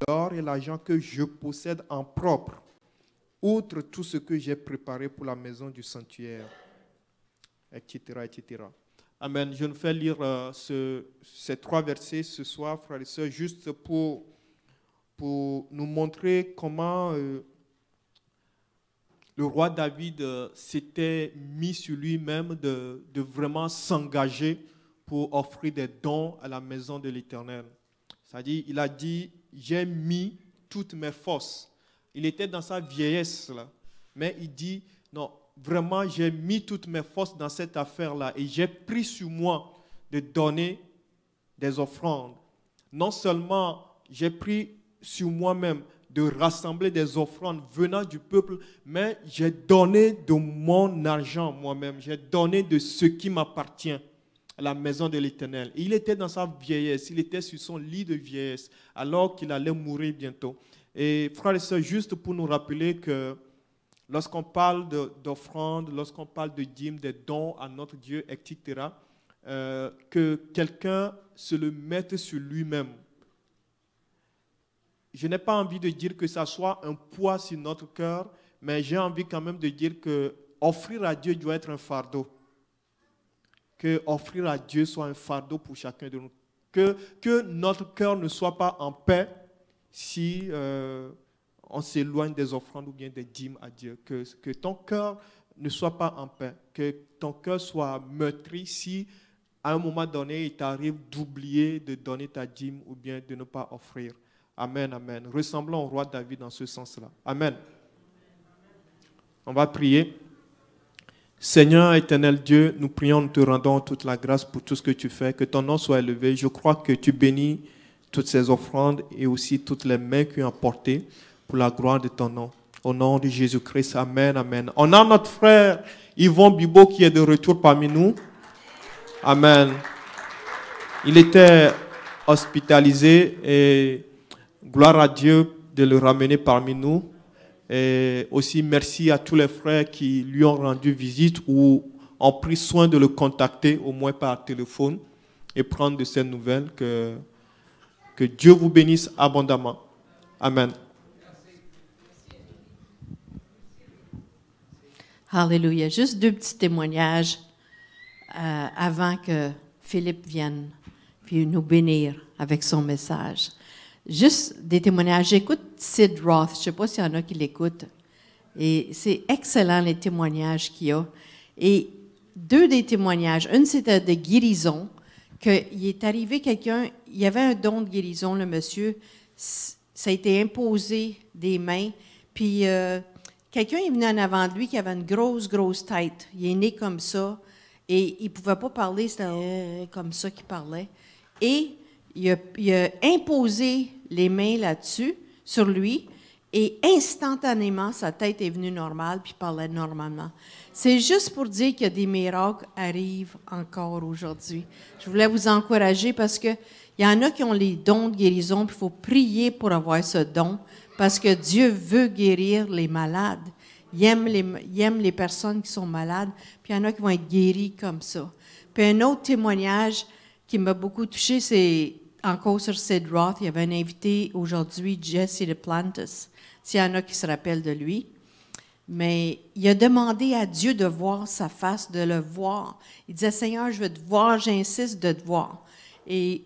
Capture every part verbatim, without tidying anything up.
l'or et l'argent que je possède en propre, outre tout ce que j'ai préparé pour la maison du sanctuaire, et cetera, et cetera. Amen. Je nous fais lire euh, ce, ces trois versets ce soir, frères et sœurs, juste pour, pour nous montrer comment euh, le roi David euh, s'était mis sur lui-même de, de vraiment s'engager pour offrir des dons à la maison de l'Éternel. C'est-à-dire, il a dit, j'ai mis toutes mes forces. Il était dans sa vieillesse, là, mais il dit, non, vraiment, j'ai mis toutes mes forces dans cette affaire-là et j'ai pris sur moi de donner des offrandes. Non seulement j'ai pris sur moi-même de rassembler des offrandes venant du peuple, mais j'ai donné de mon argent moi-même, j'ai donné de ce qui m'appartient à la maison de l'Éternel. Il était dans sa vieillesse, il était sur son lit de vieillesse, alors qu'il allait mourir bientôt. Et frères et sœurs, juste pour nous rappeler que lorsqu'on parle d'offrandes, lorsqu'on parle de dîmes, des dons à notre Dieu, et cetera, euh, que quelqu'un se le mette sur lui-même. Je n'ai pas envie de dire que ça soit un poids sur notre cœur, mais j'ai envie quand même de dire que offrir à Dieu doit être un fardeau. Que offrir à Dieu soit un fardeau pour chacun de nous. Que, que notre cœur ne soit pas en paix si euh, on s'éloigne des offrandes ou bien des dîmes à Dieu. Que, que ton cœur ne soit pas en paix. Que ton cœur soit meurtri si à un moment donné, il t'arrive d'oublier de donner ta dîme ou bien de ne pas offrir. Amen, amen. Ressemblons au roi David dans ce sens-là. Amen. On va prier. Seigneur éternel Dieu, nous prions, nous te rendons toute la grâce pour tout ce que tu fais. Que ton nom soit élevé. Je crois que tu bénis toutes ces offrandes et aussi toutes les mains qui ont apporté pour la gloire de ton nom. Au nom de Jésus-Christ, amen, amen. On a notre frère Yvon Bibo qui est de retour parmi nous. Amen. Il était hospitalisé et gloire à Dieu de le ramener parmi nous. Et aussi merci à tous les frères qui lui ont rendu visite ou ont pris soin de le contacter, au moins par téléphone, et prendre de ses nouvelles. Que, que Dieu vous bénisse abondamment. Amen. Alléluia. Juste deux petits témoignages euh, avant que Philippe vienne puis nous bénir avec son message. Juste des témoignages. J'écoute Sid Roth. Je ne sais pas s'il y en a qui l'écoutent. Et c'est excellent les témoignages qu'il y a. Et deux des témoignages. Un, c'était de guérison. Qu'il est arrivé quelqu'un, il y avait un don de guérison, le monsieur. Ça a été imposé des mains. Puis euh, quelqu'un est venu en avant de lui qui avait une grosse, grosse tête. Il est né comme ça. Et il ne pouvait pas parler, c'était euh, comme ça qu'il parlait. Et il a, il a imposé les mains là-dessus, sur lui, et instantanément, sa tête est venue normale, puis il parlait normalement. C'est juste pour dire que des miracles arrivent encore aujourd'hui. Je voulais vous encourager parce qu'il y en a qui ont les dons de guérison, puis il faut prier pour avoir ce don, parce que Dieu veut guérir les malades. Il aime les, il aime les personnes qui sont malades, puis il y en a qui vont être guéris comme ça. Puis un autre témoignage qui m'a beaucoup touchée, c'est encore sur Sid Roth. Il y avait un invité aujourd'hui, Jesse Duplantis, s'il y en a qui se rappellent de lui. Mais il a demandé à Dieu de voir sa face, de le voir. Il disait, Seigneur, je veux te voir, j'insiste de te voir. Et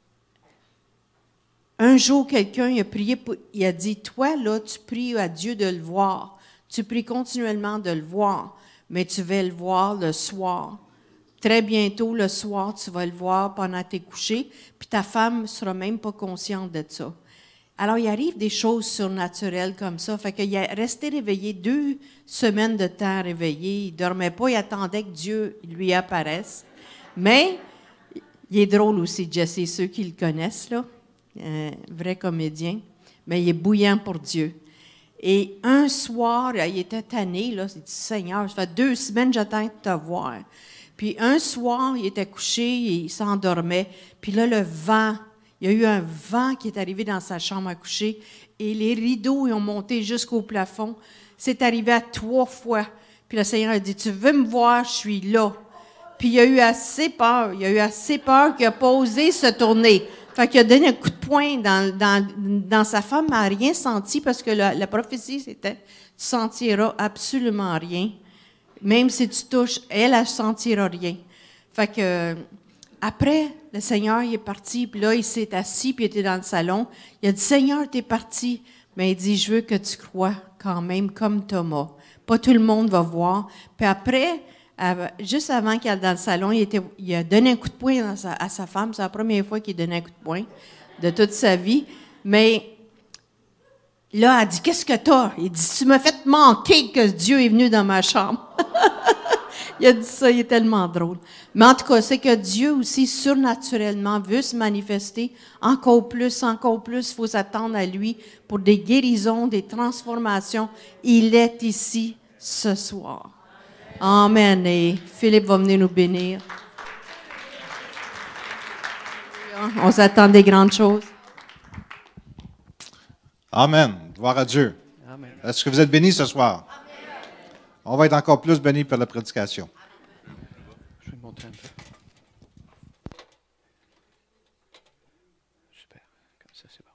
un jour, quelqu'un il a prié, pour, il a dit, toi, là, tu pries à Dieu de le voir. Tu pries continuellement de le voir, mais tu vas le voir le soir. Très bientôt, le soir, tu vas le voir pendant tes couchers, puis ta femme ne sera même pas consciente de ça. Alors, il arrive des choses surnaturelles comme ça. Fait qu'il est resté réveillé deux semaines de temps réveillé. Il ne dormait pas, il attendait que Dieu lui apparaisse. Mais, il est drôle aussi, Jesse, ceux qui le connaissent, là. Un vrai comédien. Mais il est bouillant pour Dieu. Et un soir, il était tanné, là. Il dit, Seigneur, ça fait deux semaines, j'attends de te voir. Puis un soir, il était couché, il s'endormait. Puis là, le vent, il y a eu un vent qui est arrivé dans sa chambre à coucher et les rideaux ils ont monté jusqu'au plafond. C'est arrivé à trois fois. Puis le Seigneur a dit, tu veux me voir, je suis là. Puis il a eu assez peur, il a eu assez peur qu'il n'a pas osé se tourner. Fait qu'il a donné un coup de poing dans, dans, dans sa femme, elle n'a rien senti parce que la, la prophétie, c'était « Tu sentiras absolument rien. Même si tu touches, elle, elle ne sentira rien. » Fait que, après, le Seigneur, il est parti, puis là, il s'est assis, puis il était dans le salon. Il a dit « Seigneur, tu es parti. » Mais il dit « Je veux que tu crois quand même comme Thomas. Pas tout le monde va voir. » Puis après, Euh, juste avant qu'il aille dans le salon, il, était, il a donné un coup de poing à sa, à sa femme. C'est la première fois qu'il donnait un coup de poing de toute sa vie. Mais là, elle dit, qu'est-ce que t'as? Il dit, tu m'as fait manquer que Dieu est venu dans ma chambre. Il a dit ça, il est tellement drôle. Mais en tout cas, c'est que Dieu aussi, surnaturellement, veut se manifester encore plus, encore plus. Il faut s'attendre à lui pour des guérisons, des transformations. Il est ici ce soir. Amen. Et Philippe va venir nous bénir. On s'attend des grandes choses. Amen. Gloire à Dieu. Amen. Est-ce que vous êtes bénis ce soir? Amen. On va être encore plus bénis par la prédication. Je vais monter un peu. Super. Comme ça, c'est bon.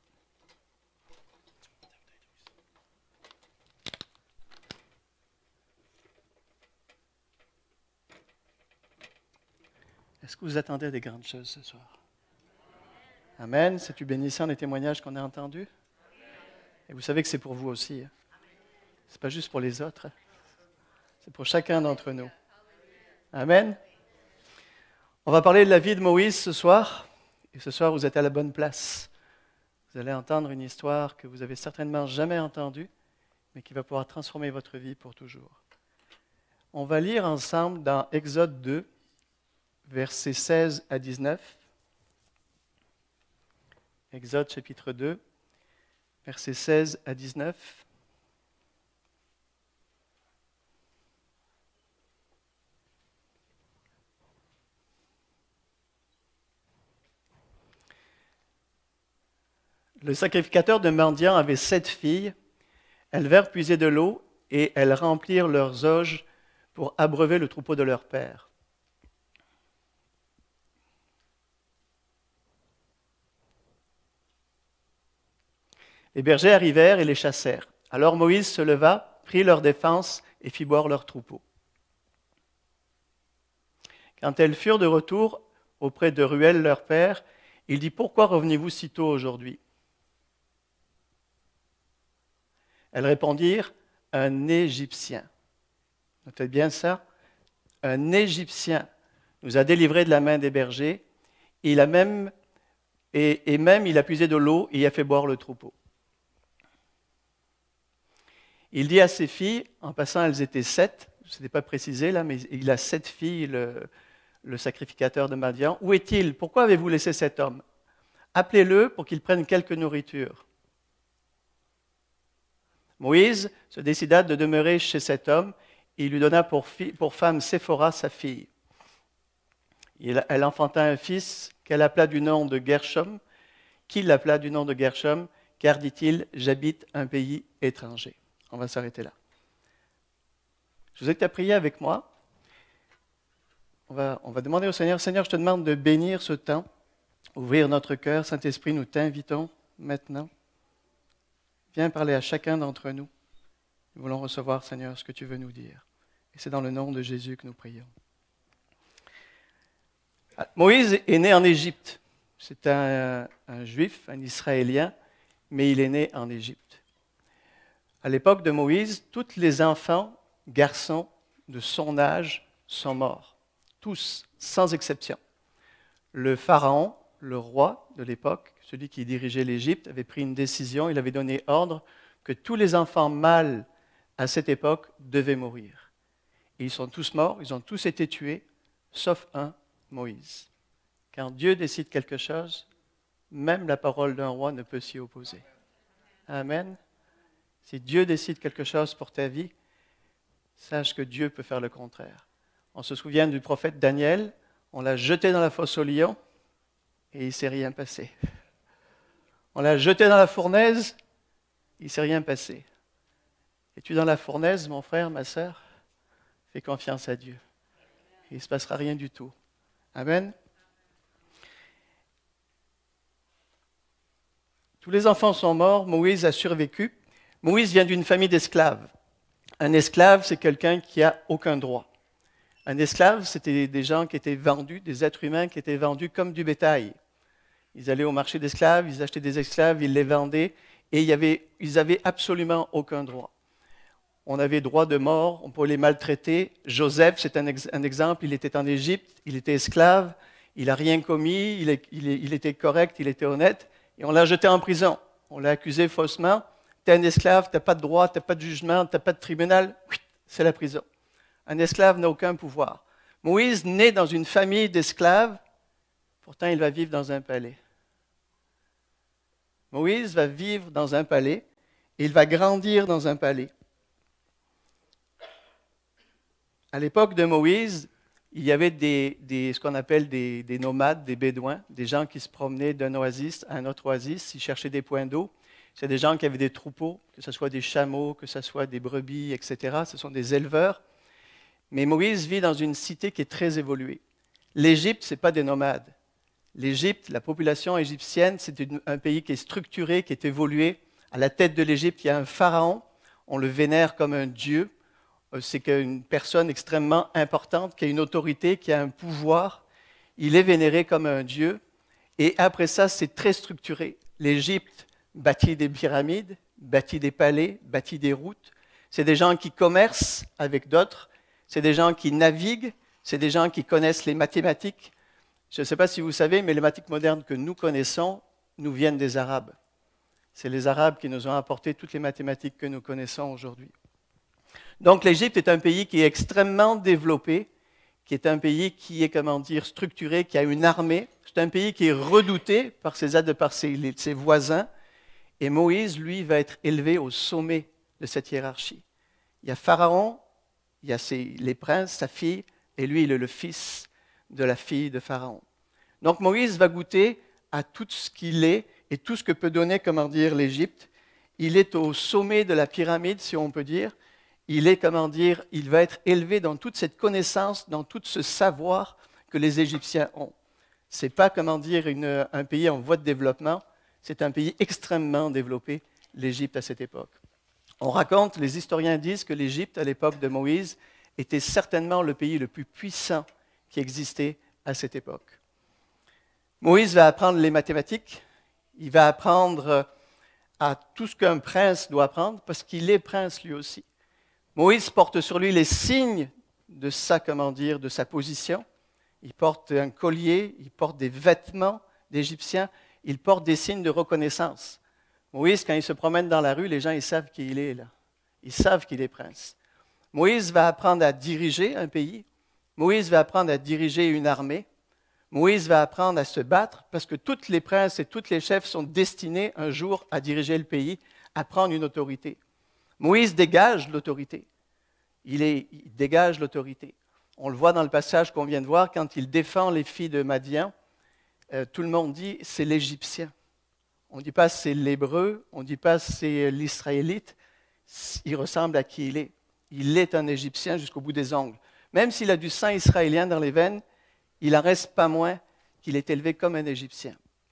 Est-ce que vous attendez à des grandes choses ce soir? Amen. C'est-tu bénissant les témoignages qu'on a entendus? Et vous savez que c'est pour vous aussi. Hein? Ce n'est pas juste pour les autres. Hein? C'est pour chacun d'entre nous. Amen. On va parler de la vie de Moïse ce soir. Et ce soir, vous êtes à la bonne place. Vous allez entendre une histoire que vous avez certainement jamais entendue, mais qui va pouvoir transformer votre vie pour toujours. On va lire ensemble dans Exode deux, versets seize à dix-neuf. Exode chapitre deux, versets seize à dix-neuf. Le sacrificateur de Madian avait sept filles. Elles vinrent puiser de l'eau et elles remplirent leurs auges pour abreuver le troupeau de leur père. Les bergers arrivèrent et les chassèrent. Alors Moïse se leva, prit leur défense et fit boire leur troupeau. Quand elles furent de retour auprès de Ruel, leur père, il dit « Pourquoi revenez-vous si tôt aujourd'hui » Elles répondirent « Un Égyptien ». Notez bien ça. Un Égyptien nous a délivrés de la main des bergers. Il a même, et, et même il a puisé de l'eau et y a fait boire le troupeau. Il dit à ses filles, en passant elles étaient sept, ce n'est pas précisé là, mais il a sept filles, le, le sacrificateur de Madian. Où est-il? Pourquoi avez-vous laissé cet homme? Appelez-le pour qu'il prenne quelque nourriture. Moïse se décida de demeurer chez cet homme et il lui donna pour, fille, pour femme Séphora, sa fille. Il, elle enfanta un fils qu'elle appela du nom de Gershom, qu'il appela du nom de Gershom, car, dit-il, j'habite un pays étranger. On va s'arrêter là. Je vous invite à prier avec moi. On va, on va demander au Seigneur, Seigneur, je te demande de bénir ce temps, ouvrir notre cœur. Saint-Esprit, nous t'invitons maintenant. Viens parler à chacun d'entre nous. Nous voulons recevoir, Seigneur, ce que tu veux nous dire. Et c'est dans le nom de Jésus que nous prions. Moïse est né en Égypte. C'est un, un Juif, un Israélien, mais il est né en Égypte. À l'époque de Moïse, tous les enfants, garçons de son âge, sont morts. Tous, sans exception. Le pharaon, le roi de l'époque, celui qui dirigeait l'Égypte, avait pris une décision, il avait donné ordre que tous les enfants mâles à cette époque devaient mourir. Et ils sont tous morts, ils ont tous été tués, sauf un, Moïse. Quand Dieu décide quelque chose, même la parole d'un roi ne peut s'y opposer. Amen. Si Dieu décide quelque chose pour ta vie, sache que Dieu peut faire le contraire. On se souvient du prophète Daniel, on l'a jeté dans la fosse aux lions et il ne s'est rien passé. On l'a jeté dans la fournaise, il ne s'est rien passé. Es-tu dans la fournaise, mon frère, ma sœur? Fais confiance à Dieu. Il ne se passera rien du tout. Amen. Tous les enfants sont morts, Moïse a survécu. Moïse vient d'une famille d'esclaves. Un esclave, c'est quelqu'un qui n'a aucun droit. Un esclave, c'était des gens qui étaient vendus, des êtres humains qui étaient vendus comme du bétail. Ils allaient au marché d'esclaves, ils achetaient des esclaves, ils les vendaient, et il y avait, ils n'avaient absolument aucun droit. On avait droit de mort, on pouvait les maltraiter. Joseph, c'est un, ex, un exemple, il était en Égypte, il était esclave, il n'a rien commis, il, est, il, est, il était correct, il était honnête, et on l'a jeté en prison. On l'a accusé faussement. Tu es un esclave, tu n'as pas de droit, tu n'as pas de jugement, tu n'as pas de tribunal, c'est la prison. Un esclave n'a aucun pouvoir. Moïse naît dans une famille d'esclaves, pourtant il va vivre dans un palais. Moïse va vivre dans un palais, et il va grandir dans un palais. À l'époque de Moïse, il y avait des, des, ce qu'on appelle des, des nomades, des bédouins, des gens qui se promenaient d'un oasis à un autre oasis, ils cherchaient des points d'eau. C'est des gens qui avaient des troupeaux, que ce soit des chameaux, que ce soit des brebis, et cetera. Ce sont des éleveurs. Mais Moïse vit dans une cité qui est très évoluée. L'Égypte, ce n'est pas des nomades. L'Égypte, la population égyptienne, c'est une, un pays qui est structuré, qui est évolué. À la tête de l'Égypte, il y a un pharaon. On le vénère comme un dieu. C'est une personne extrêmement importante, qui a une autorité, qui a un pouvoir. Il est vénéré comme un dieu. Et après ça, c'est très structuré. L'Égypte bâtit des pyramides, bâtit des palais, bâtit des routes. C'est des gens qui commercent avec d'autres. C'est des gens qui naviguent. C'est des gens qui connaissent les mathématiques. Je ne sais pas si vous savez, mais les mathématiques modernes que nous connaissons nous viennent des Arabes. C'est les Arabes qui nous ont apporté toutes les mathématiques que nous connaissons aujourd'hui. Donc l'Égypte est un pays qui est extrêmement développé, qui est un pays qui est, comment dire, structuré, qui a une armée. C'est un pays qui est redouté par ses, par ses, ses voisins. Et Moïse, lui, va être élevé au sommet de cette hiérarchie. Il y a Pharaon, il y a ses, les princes, sa fille, et lui, il est le fils de la fille de Pharaon. Donc Moïse va goûter à tout ce qu'il est et tout ce que peut donner, comment dire, l'Égypte. Il est au sommet de la pyramide, si on peut dire. Il est, comment dire, il va être élevé dans toute cette connaissance, dans tout ce savoir que les Égyptiens ont. Ce n'est pas, comment dire, une, un pays en voie de développement, c'est un pays extrêmement développé, l'Égypte à cette époque. On raconte, les historiens disent que l'Égypte, à l'époque de Moïse, était certainement le pays le plus puissant qui existait à cette époque. Moïse va apprendre les mathématiques, il va apprendre à tout ce qu'un prince doit apprendre, parce qu'il est prince lui aussi. Moïse porte sur lui les signes de sa, comment dire, de sa position. Il porte un collier, il porte des vêtements d'Égyptiens, il porte des signes de reconnaissance. Moïse, quand il se promène dans la rue, les gens ils savent qui il est là. Ils savent qu'il est prince. Moïse va apprendre à diriger un pays. Moïse va apprendre à diriger une armée. Moïse va apprendre à se battre parce que tous les princes et tous les chefs sont destinés un jour à diriger le pays, à prendre une autorité. Moïse dégage l'autorité. Il, est, il dégage l'autorité. On le voit dans le passage qu'on vient de voir, quand il défend les filles de Madian, euh, tout le monde dit c'est l'Égyptien. On ne dit pas c'est l'Hébreu, on ne dit pas c'est l'Israélite. Il ressemble à qui il est. Il est un Égyptien jusqu'au bout des ongles. Même s'il a du sang israélien dans les veines, il n'en reste pas moins qu'il est élevé comme un Égyptien.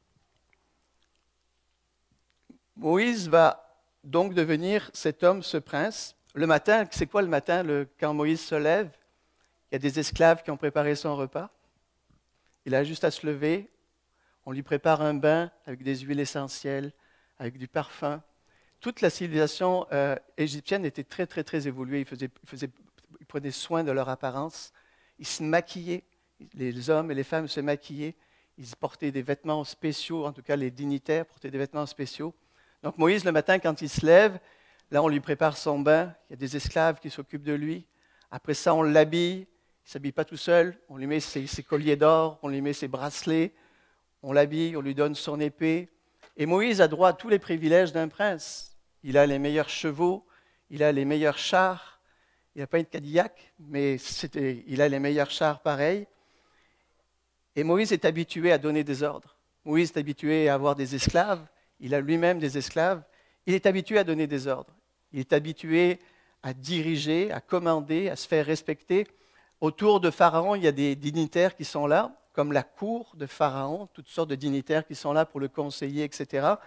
Moïse va donc devenir cet homme, ce prince. Le matin, c'est quoi le matin, le, quand Moïse se lève? Il y a des esclaves qui ont préparé son repas. Il a juste à se lever. On lui prépare un bain avec des huiles essentielles, avec du parfum. Toute la civilisation euh, égyptienne était très, très, très évoluée. Ils, faisaient, ils, faisaient, ils prenaient soin de leur apparence. Ils se maquillaient. Les hommes et les femmes se maquillaient. Ils portaient des vêtements spéciaux, en tout cas les dignitaires portaient des vêtements spéciaux. Donc Moïse, le matin, quand il se lève, là, on lui prépare son bain. Il y a des esclaves qui s'occupent de lui. Après ça, on l'habille. Il ne s'habille pas tout seul. On lui met ses, ses colliers d'or, on lui met ses bracelets. On l'habille, on lui donne son épée. Et Moïse a droit à tous les privilèges d'un prince. Il a les meilleurs chevaux, il a les meilleurs chars. Il n'a pas une Cadillac, mais il a les meilleurs chars pareils. Et Moïse est habitué à donner des ordres. Moïse est habitué à avoir des esclaves. Il a lui-même des esclaves. Il est habitué à donner des ordres. Il est habitué à diriger, à commander, à se faire respecter. Autour de Pharaon, il y a des dignitaires qui sont là, comme la cour de Pharaon, toutes sortes de dignitaires qui sont là pour le conseiller, et cetera.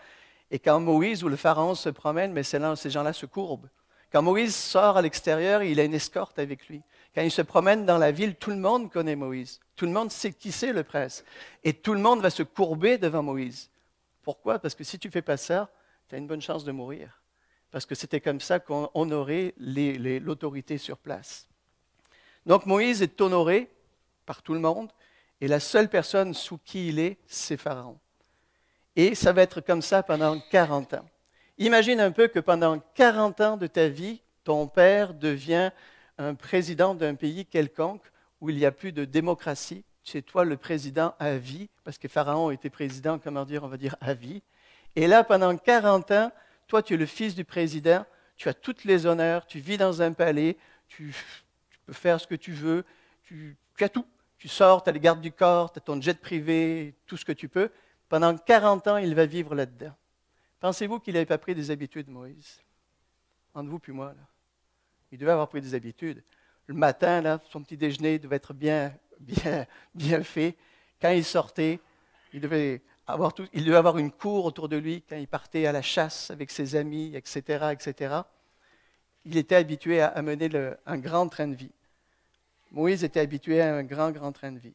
Et quand Moïse ou le Pharaon se promène, mais ces gens-là se courbent. Quand Moïse sort à l'extérieur, il a une escorte avec lui. Quand il se promène dans la ville, tout le monde connaît Moïse. Tout le monde sait qui c'est le prince. Et tout le monde va se courber devant Moïse. Pourquoi? Parce que si tu ne fais pas ça, tu as une bonne chance de mourir. Parce que c'était comme ça qu'on honorait les, les, l'autorité sur place. Donc Moïse est honoré par tout le monde. Et la seule personne sous qui il est, c'est Pharaon. Et ça va être comme ça pendant quarante ans. Imagine un peu que pendant quarante ans de ta vie, ton père devient un président d'un pays quelconque où il n'y a plus de démocratie. C'est toi le président à vie, parce que Pharaon était président, comment dire, on va dire à vie. Et là, pendant quarante ans, toi, tu es le fils du président, tu as tous les honneurs, tu vis dans un palais, tu, tu peux faire ce que tu veux, tu, tu as tout. Tu sors, tu as les gardes du corps, tu as ton jet privé, tout ce que tu peux. Pendant quarante ans, il va vivre là-dedans. Pensez-vous qu'il n'avait pas pris des habitudes, Moïse? Entre vous puis moi, là. Il devait avoir pris des habitudes. Le matin, là, son petit déjeuner devait être bien, bien, bien fait. Quand il sortait, il devait avoir tout, il devait avoir une cour autour de lui quand il partait à la chasse avec ses amis, et cetera, et cetera. Il était habitué à, à mener le, un grand train de vie. Moïse était habitué à un grand, grand train de vie.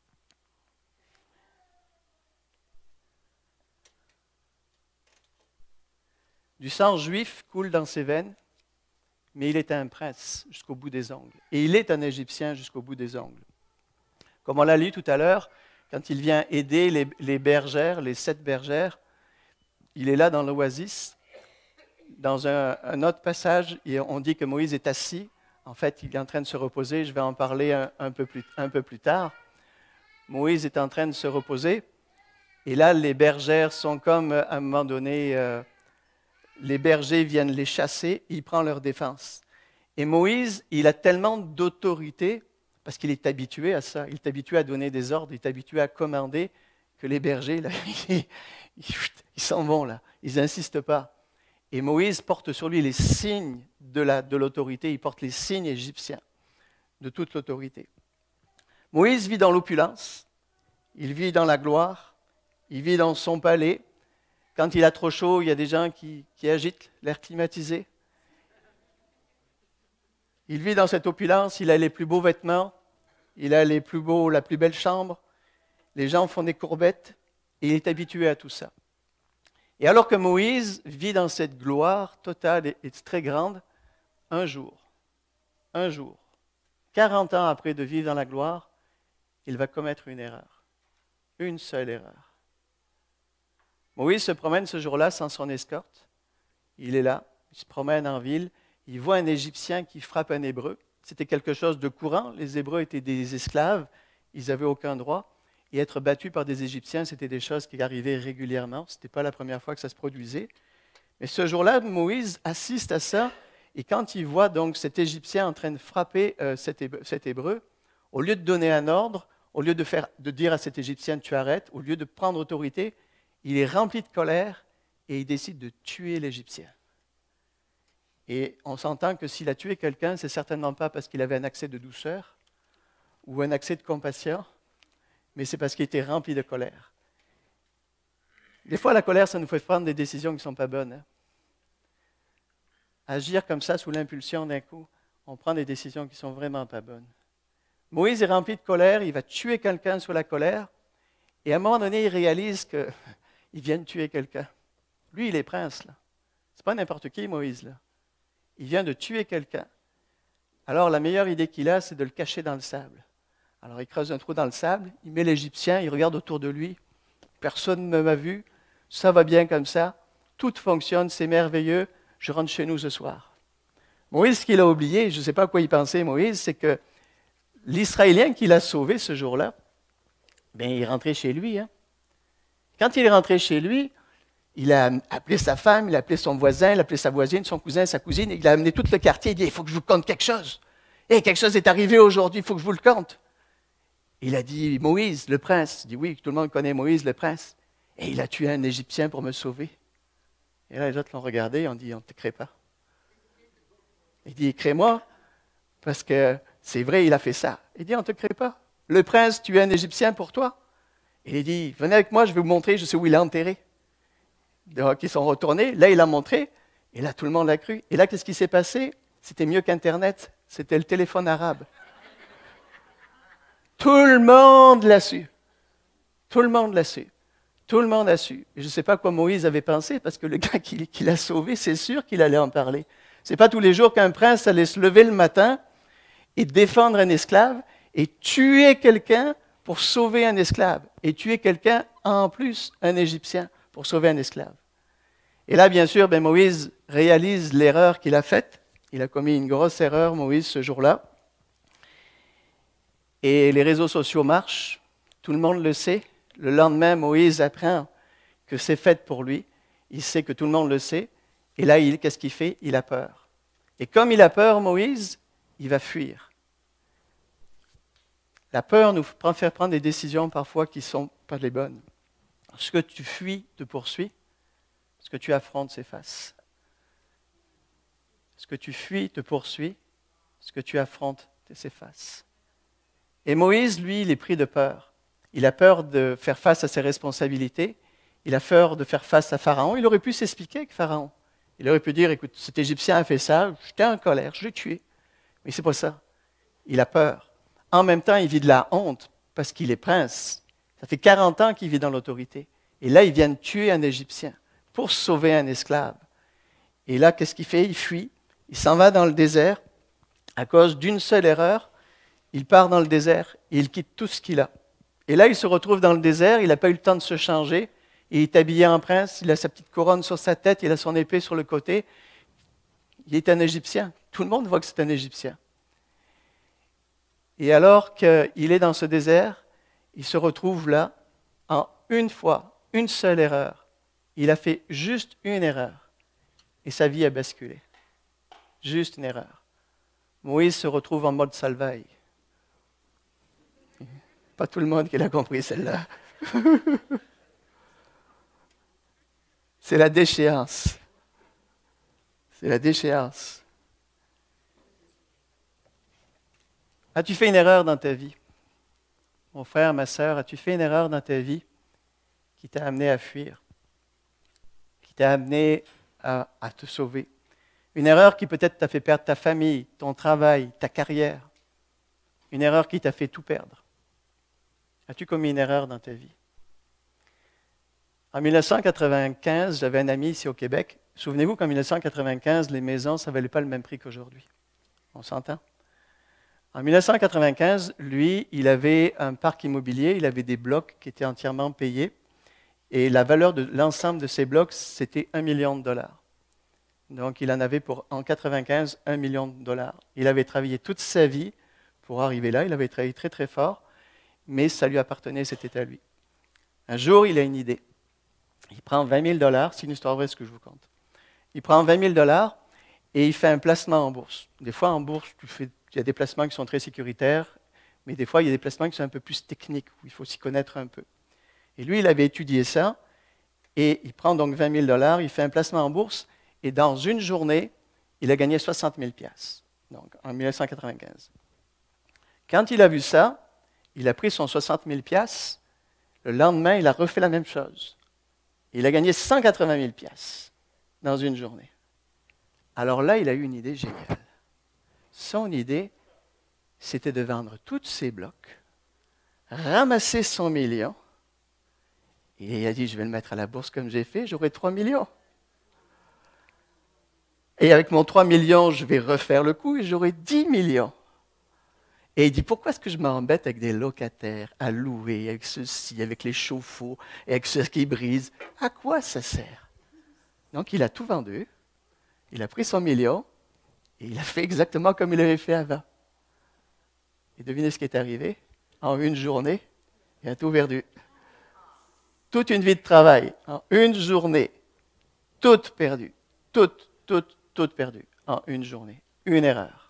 Du sang juif coule dans ses veines, mais il est un prince jusqu'au bout des ongles. Et il est un Égyptien jusqu'au bout des ongles. Comme on l'a lu tout à l'heure, quand il vient aider les, les bergères, les sept bergères, il est là dans l'oasis. Dans un, un autre passage, on dit que Moïse est assis. En fait, il est en train de se reposer. Je vais en parler un, un, peu plus, un peu plus tard. Moïse est en train de se reposer. Et là, les bergères sont comme, à un moment donné, euh, les bergers viennent les chasser. Il prend leur défense. Et Moïse, il a tellement d'autorité, parce qu'il est habitué à ça. Il est habitué à donner des ordres. Il est habitué à commander, que les bergers, là, ils s'en vont, là. Ils n'insistent pas. Et Moïse porte sur lui les signes de, la, de l'autorité, il porte les signes égyptiens de toute l'autorité. Moïse vit dans l'opulence, il vit dans la gloire, il vit dans son palais. Quand il a trop chaud, il y a des gens qui, qui agitent l'air climatisé. Il vit dans cette opulence, il a les plus beaux vêtements, il a les plus beaux, la plus belle chambre, les gens font des courbettes, et il est habitué à tout ça. Et alors que Moïse vit dans cette gloire totale et, et très grande, un jour, un jour, quarante ans après de vivre dans la gloire, il va commettre une erreur. Une seule erreur. Moïse se promène ce jour-là sans son escorte. Il est là, il se promène en ville, il voit un Égyptien qui frappe un Hébreu. C'était quelque chose de courant, les Hébreux étaient des esclaves, ils n'avaient aucun droit. Et être battu par des Égyptiens, c'était des choses qui arrivaient régulièrement. Ce n'était pas la première fois que ça se produisait. Mais ce jour-là, Moïse assiste à ça. Et quand il voit donc cet Égyptien en train de frapper euh, cet, Hébreu, cet Hébreu, au lieu de donner un ordre, au lieu de, faire, de dire à cet Égyptien « tu arrêtes », au lieu de prendre autorité, il est rempli de colère et il décide de tuer l'Égyptien. Et on s'entend que s'il a tué quelqu'un, ce n'est certainement pas parce qu'il avait un accès de douceur ou un accès de compassion, mais c'est parce qu'il était rempli de colère. Des fois, la colère, ça nous fait prendre des décisions qui ne sont pas bonnes. Hein? Agir comme ça, sous l'impulsion d'un coup, on prend des décisions qui ne sont vraiment pas bonnes. Moïse est rempli de colère, il va tuer quelqu'un sous la colère, et à un moment donné, il réalise qu'il vient de tuer quelqu'un. Lui, il est prince, là. Ce n'est pas n'importe qui, Moïse, là. Il vient de tuer quelqu'un. Alors, la meilleure idée qu'il a, c'est de le cacher dans le sable. Alors, il creuse un trou dans le sable, il met l'Égyptien, il regarde autour de lui. Personne ne m'a vu, ça va bien comme ça, tout fonctionne, c'est merveilleux, je rentre chez nous ce soir. Moïse, ce qu'il a oublié, je ne sais pas à quoi il pensait, Moïse, c'est que l'Israélien qu'il a sauvé ce jour-là, bien, il est rentré chez lui. Hein. Quand il est rentré chez lui, il a appelé sa femme, il a appelé son voisin, il a appelé sa voisine, son cousin, sa cousine, il a amené tout le quartier, il dit « il faut que je vous conte quelque chose. Hey, quelque chose est arrivé aujourd'hui, il faut que je vous le conte. » Il a dit, Moïse, le prince. Il dit, oui, tout le monde connaît Moïse, le prince. Et il a tué un Égyptien pour me sauver. Et là, les autres l'ont regardé et ont dit, on ne te crée pas. Il dit, crée-moi, parce que c'est vrai, il a fait ça. Il dit, on ne te crée pas. Le prince tuait un Égyptien pour toi. Et il dit, venez avec moi, je vais vous montrer, je sais où il est enterré. Donc, ils sont retournés. Là, il a montré. Et là, tout le monde l'a cru. Et là, qu'est-ce qui s'est passé? C'était mieux qu'Internet. C'était le téléphone arabe. Tout le monde l'a su. Tout le monde l'a su. Tout le monde a su. Et je ne sais pas quoi Moïse avait pensé, parce que le gars qui, qui l'a sauvé, c'est sûr qu'il allait en parler. Ce n'est pas tous les jours qu'un prince allait se lever le matin et défendre un esclave et tuer quelqu'un pour sauver un esclave. Et tuer quelqu'un, en plus, un Égyptien, pour sauver un esclave. Et là, bien sûr, ben, Moïse réalise l'erreur qu'il a faite. Il a commis une grosse erreur, Moïse, ce jour-là. Et les réseaux sociaux marchent. Tout le monde le sait. Le lendemain, Moïse apprend que c'est fait pour lui. Il sait que tout le monde le sait. Et là, il, qu'est-ce qu'il fait? Il a peur. Et comme il a peur, Moïse, il va fuir. La peur nous fait prendre des décisions parfois qui ne sont pas les bonnes. Ce que tu fuis te poursuit. Ce que tu affrontes s'efface. Ce que tu fuis te poursuit. Ce que tu affrontes s'efface. Et Moïse, lui, il est pris de peur. Il a peur de faire face à ses responsabilités. Il a peur de faire face à Pharaon. Il aurait pu s'expliquer avec Pharaon. Il aurait pu dire, écoute, cet Égyptien a fait ça, j'étais en colère, je l'ai tué. Mais ce n'est pas ça. Il a peur. En même temps, il vit de la honte parce qu'il est prince. Ça fait quarante ans qu'il vit dans l'autorité. Et là, il vient de tuer un Égyptien pour sauver un esclave. Et là, qu'est-ce qu'il fait? Il fuit. Il s'en va dans le désert à cause d'une seule erreur. Il part dans le désert et il quitte tout ce qu'il a. Et là, il se retrouve dans le désert, il n'a pas eu le temps de se changer. Il est habillé en prince, il a sa petite couronne sur sa tête, il a son épée sur le côté. Il est un Égyptien. Tout le monde voit que c'est un Égyptien. Et alors qu'il est dans ce désert, il se retrouve là, en une fois, une seule erreur. Il a fait juste une erreur. Et sa vie a basculé. Juste une erreur. Moïse se retrouve en mode salvaille. Pas tout le monde qui l'a compris, celle-là. C'est la déchéance. C'est la déchéance. As-tu fait une erreur dans ta vie? Mon frère, ma sœur, as-tu fait une erreur dans ta vie qui t'a amené à fuir? Qui t'a amené à, à te sauver? Une erreur qui peut-être t'a fait perdre ta famille, ton travail, ta carrière. Une erreur qui t'a fait tout perdre. As-tu commis une erreur dans ta vie? En mille neuf cent quatre-vingt-quinze, j'avais un ami ici au Québec. Souvenez-vous qu'en mille neuf cent quatre-vingt-quinze, les maisons, ça ne valait pas le même prix qu'aujourd'hui. On s'entend? En mille neuf cent quatre-vingt-quinze, lui, il avait un parc immobilier, il avait des blocs qui étaient entièrement payés. Et la valeur de l'ensemble de ces blocs, c'était un million de dollars. Donc, il en avait pour, en quatre-vingt-quinze, un million de dollars. Il avait travaillé toute sa vie pour arriver là. Il avait travaillé très, très fort. Mais ça lui appartenait, c'était à lui. Un jour, il a une idée. Il prend vingt mille dollars, c'est une histoire vraie ce que je vous compte. Il prend vingt mille dollars et il fait un placement en bourse. Des fois, en bourse, tu fais, il y a des placements qui sont très sécuritaires, mais des fois, il y a des placements qui sont un peu plus techniques, où il faut s'y connaître un peu. Et lui, il avait étudié ça, et il prend donc vingt mille dollars, il fait un placement en bourse, et dans une journée, il a gagné soixante mille piastres, donc en mille neuf cent quatre-vingt-quinze. Quand il a vu ça, il a pris son soixante mille piastres, le lendemain, il a refait la même chose. Il a gagné cent quatre-vingt mille piastres dans une journée. Alors là, il a eu une idée géniale. Son idée, c'était de vendre tous ses blocs, ramasser son million, et il a dit, je vais le mettre à la bourse comme j'ai fait, j'aurai trois millions. Et avec mon trois millions, je vais refaire le coup et j'aurai dix millions. Et il dit, pourquoi est-ce que je m'embête avec des locataires à louer, avec ceci, avec les chauffe-eau, et avec ce qui brise? À quoi ça sert? Donc, il a tout vendu, il a pris son million, et il a fait exactement comme il avait fait avant. Et devinez ce qui est arrivé? En une journée, il a tout perdu. Toute une vie de travail, en une journée, tout perdu. Tout, tout, tout perdu, en une journée. Une erreur.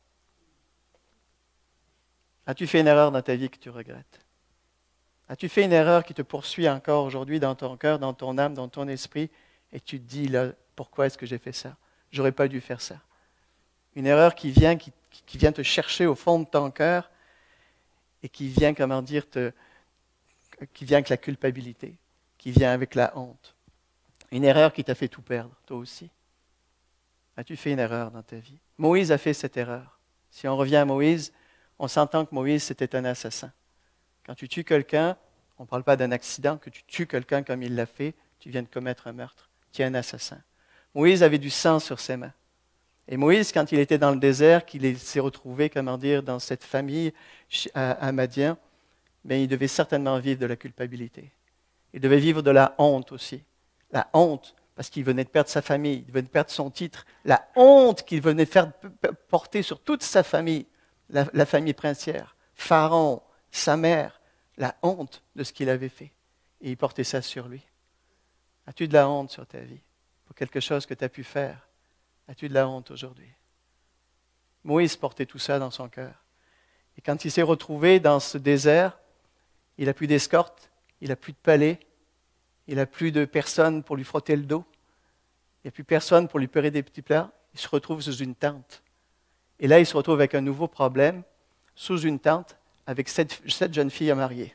As-tu fait une erreur dans ta vie que tu regrettes? As-tu fait une erreur qui te poursuit encore aujourd'hui dans ton cœur, dans ton âme, dans ton esprit, et tu te dis, là, pourquoi est-ce que j'ai fait ça? J'aurais pas dû faire ça. Une erreur qui vient, qui, qui vient te chercher au fond de ton cœur et qui vient, comment dire, te, qui vient avec la culpabilité, qui vient avec la honte. Une erreur qui t'a fait tout perdre, toi aussi. As-tu fait une erreur dans ta vie? Moïse a fait cette erreur. Si on revient à Moïse, on s'entend que Moïse, c'était un assassin. Quand tu tues quelqu'un, on ne parle pas d'un accident, que tu tues quelqu'un comme il l'a fait, tu viens de commettre un meurtre. Tu es un assassin. Moïse avait du sang sur ses mains. Et Moïse, quand il était dans le désert, qu'il s'est retrouvé, comment dire, dans cette famille à Madian, bien, il devait certainement vivre de la culpabilité. Il devait vivre de la honte aussi. La honte, parce qu'il venait de perdre sa famille, il venait de perdre son titre. La honte qu'il venait de faire porter sur toute sa famille, la, la famille princière, Pharaon, sa mère, la honte de ce qu'il avait fait. Et il portait ça sur lui. As-tu de la honte sur ta vie pour quelque chose que tu as pu faire? As-tu de la honte aujourd'hui? Moïse portait tout ça dans son cœur. Et quand il s'est retrouvé dans ce désert, il n'a plus d'escorte, il n'a plus de palais, il n'a plus de personne pour lui frotter le dos, il n'y a plus personne pour lui payer des petits plats. Il se retrouve sous une tente. Et là, il se retrouve avec un nouveau problème, sous une tente, avec sept, sept jeunes filles à marier.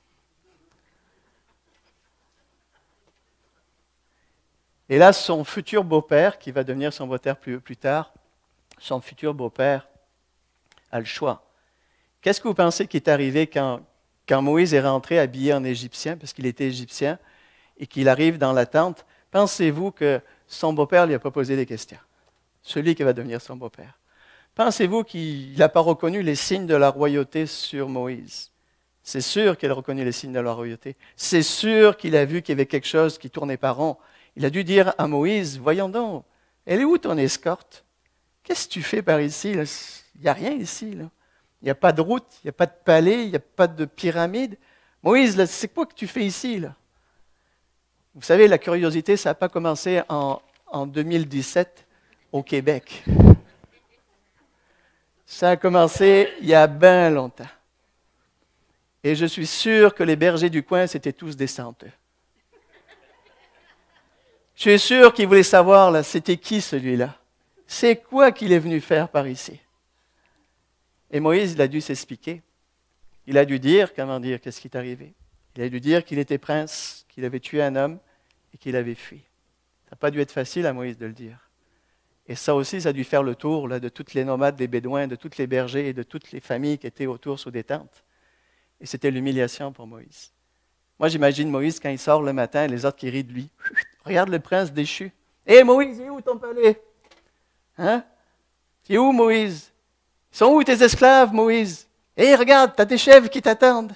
Et là, son futur beau-père, qui va devenir son beau-père plus, plus tard, son futur beau-père a le choix. Qu'est-ce que vous pensez qui est arrivé quand, quand Moïse est rentré habillé en égyptien, parce qu'il était égyptien, et qu'il arrive dans la tente? Pensez-vous que son beau-père ne lui a pas posé des questions? Celui qui va devenir son beau-père. Pensez-vous qu'il n'a pas reconnu les signes de la royauté sur Moïse? C'est sûr qu'il a reconnu les signes de la royauté. C'est sûr qu'il a vu qu'il y avait quelque chose qui tournait pas rond. Il a dû dire à Moïse, voyons donc, elle est où ton escorte? Qu'est-ce que tu fais par ici? Là? Il n'y a rien ici. Là. Il n'y a pas de route, il n'y a pas de palais, il n'y a pas de pyramide. Moïse, là, c'est quoi que tu fais ici? Là? Vous savez, la curiosité, ça n'a pas commencé en, en deux mille dix-sept au Québec. Ça a commencé il y a bien longtemps. Et je suis sûr que les bergers du coin, c'était tous des santeux. Je suis sûr qu'ils voulaient savoir, là, c'était qui celui-là? C'est quoi qu'il est venu faire par ici? Et Moïse, il a dû s'expliquer. Il a dû dire, comment dire, qu'est-ce qui est arrivé? Il a dû dire qu'il était prince, qu'il avait tué un homme et qu'il avait fui. Ça n'a pas dû être facile à Moïse de le dire. Et ça aussi, ça a dû faire le tour là, de toutes les nomades, des bédouins, de tous les bergers et de toutes les familles qui étaient autour sous des tentes. Et c'était l'humiliation pour Moïse. Moi, j'imagine Moïse quand il sort le matin, les autres qui rient de lui. Regarde le prince déchu. Hé hey, Moïse, il est où ton palais? Hein? Il est où Moïse? Ils sont où tes esclaves, Moïse? Hé, hey, regarde, tu as tes chèvres qui t'attendent.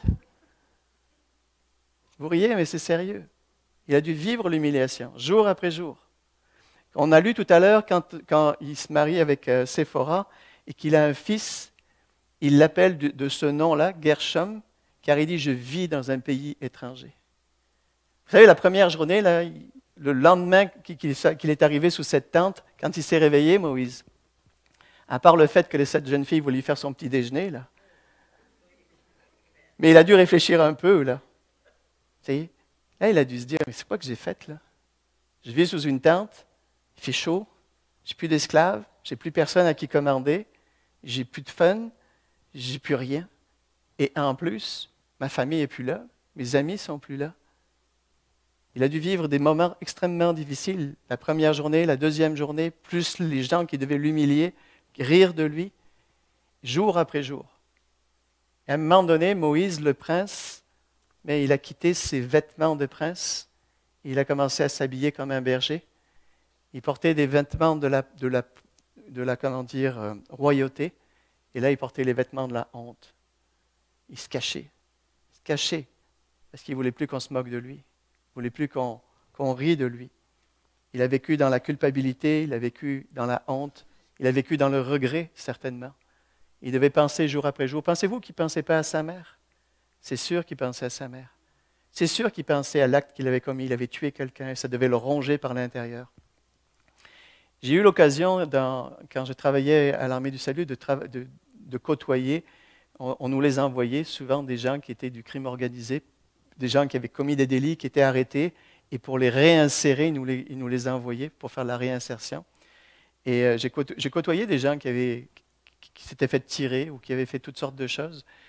Vous riez, mais c'est sérieux. Il a dû vivre l'humiliation, jour après jour. On a lu tout à l'heure, quand, quand il se marie avec euh, Séphora et qu'il a un fils, il l'appelle de, de ce nom-là, Gershom, car il dit « Je vis dans un pays étranger ». Vous savez, la première journée, là, le lendemain qu'il est arrivé sous cette tente, quand il s'est réveillé, Moïse, à part le fait que les sept jeunes filles voulaient lui faire son petit déjeuner, là, mais il a dû réfléchir un peu, là. Tu sais, là, il a dû se dire « Mais c'est quoi que j'ai fait, là? Je vis sous une tente, il fait chaud, j'ai plus d'esclaves, j'ai plus personne à qui commander, j'ai plus de fun, j'ai plus rien. Et en plus, ma famille n'est plus là, mes amis ne sont plus là. » Il a dû vivre des moments extrêmement difficiles. La première journée, la deuxième journée, plus les gens qui devaient l'humilier, rire de lui, jour après jour. Et à un moment donné, Moïse, le prince, mais il a quitté ses vêtements de prince. Il a commencé à s'habiller comme un berger. Il portait des vêtements de la, de la, de la comment dire, euh, royauté. Et là, il portait les vêtements de la honte. Il se cachait. Il se cachait parce qu'il ne voulait plus qu'on se moque de lui. Il ne voulait plus qu'on, qu'on rie de lui. Il a vécu dans la culpabilité, il a vécu dans la honte, il a vécu dans le regret, certainement. Il devait penser jour après jour. Pensez-vous qu'il ne pensait pas à sa mère? C'est sûr qu'il pensait à sa mère. C'est sûr qu'il pensait à l'acte qu'il avait commis. Il avait tué quelqu'un et ça devait le ronger par l'intérieur. J'ai eu l'occasion, dans, quand je travaillais à l'Armée du Salut, de, trava- de, de côtoyer, on, on nous les envoyait souvent des gens qui étaient du crime organisé, des gens qui avaient commis des délits, qui étaient arrêtés, et pour les réinsérer, ils nous les, ils nous les envoyaient pour faire la réinsertion. Et euh, j'ai, côtoyé, j'ai côtoyé des gens qui, avaient, qui, qui s'étaient fait tirer ou qui avaient fait toutes sortes de choses.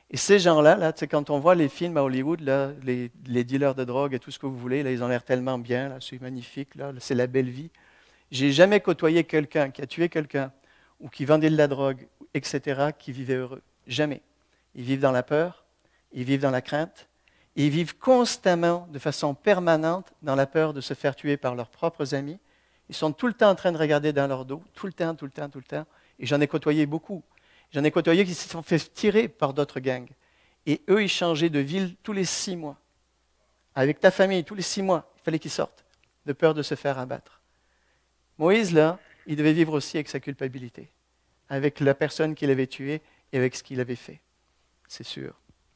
Et ces gens-là, là, quand on voit les films à Hollywood, là, les, les dealers de drogue et tout ce que vous voulez, là, ils ont l'air tellement bien, là, c'est magnifique, là, c'est la belle vie. J'ai jamais côtoyé quelqu'un qui a tué quelqu'un ou qui vendait de la drogue, et cetera, qui vivait heureux. Jamais. Ils vivent dans la peur, ils vivent dans la crainte, et ils vivent constamment, de façon permanente, dans la peur de se faire tuer par leurs propres amis. Ils sont tout le temps en train de regarder dans leur dos, tout le temps, tout le temps, tout le temps. Et j'en ai côtoyé beaucoup. J'en ai côtoyé qui se sont fait tirer par d'autres gangs. Et eux, ils changeaient de ville tous les six mois. Avec ta famille, tous les six mois, il fallait qu'ils sortent, de peur de se faire abattre. Moïse, là, il devait vivre aussi avec sa culpabilité, avec la personne qu'il avait tuée et avec ce qu'il avait fait. C'est sûr.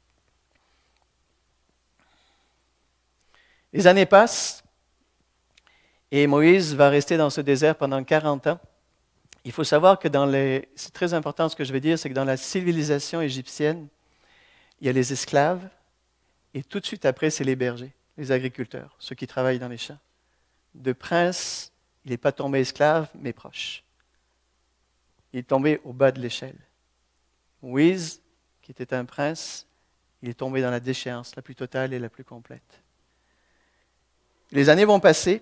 Les années passent et Moïse va rester dans ce désert pendant quarante ans. Il faut savoir que dans les... c'est très important ce que je vais dire, c'est que dans la civilisation égyptienne, il y a les esclaves et tout de suite après, c'est les bergers, les agriculteurs, ceux qui travaillent dans les champs. De prince, il n'est pas tombé esclave, mais proche. Il est tombé au bas de l'échelle. Moïse, qui était un prince, il est tombé dans la déchéance la plus totale et la plus complète. Les années vont passer.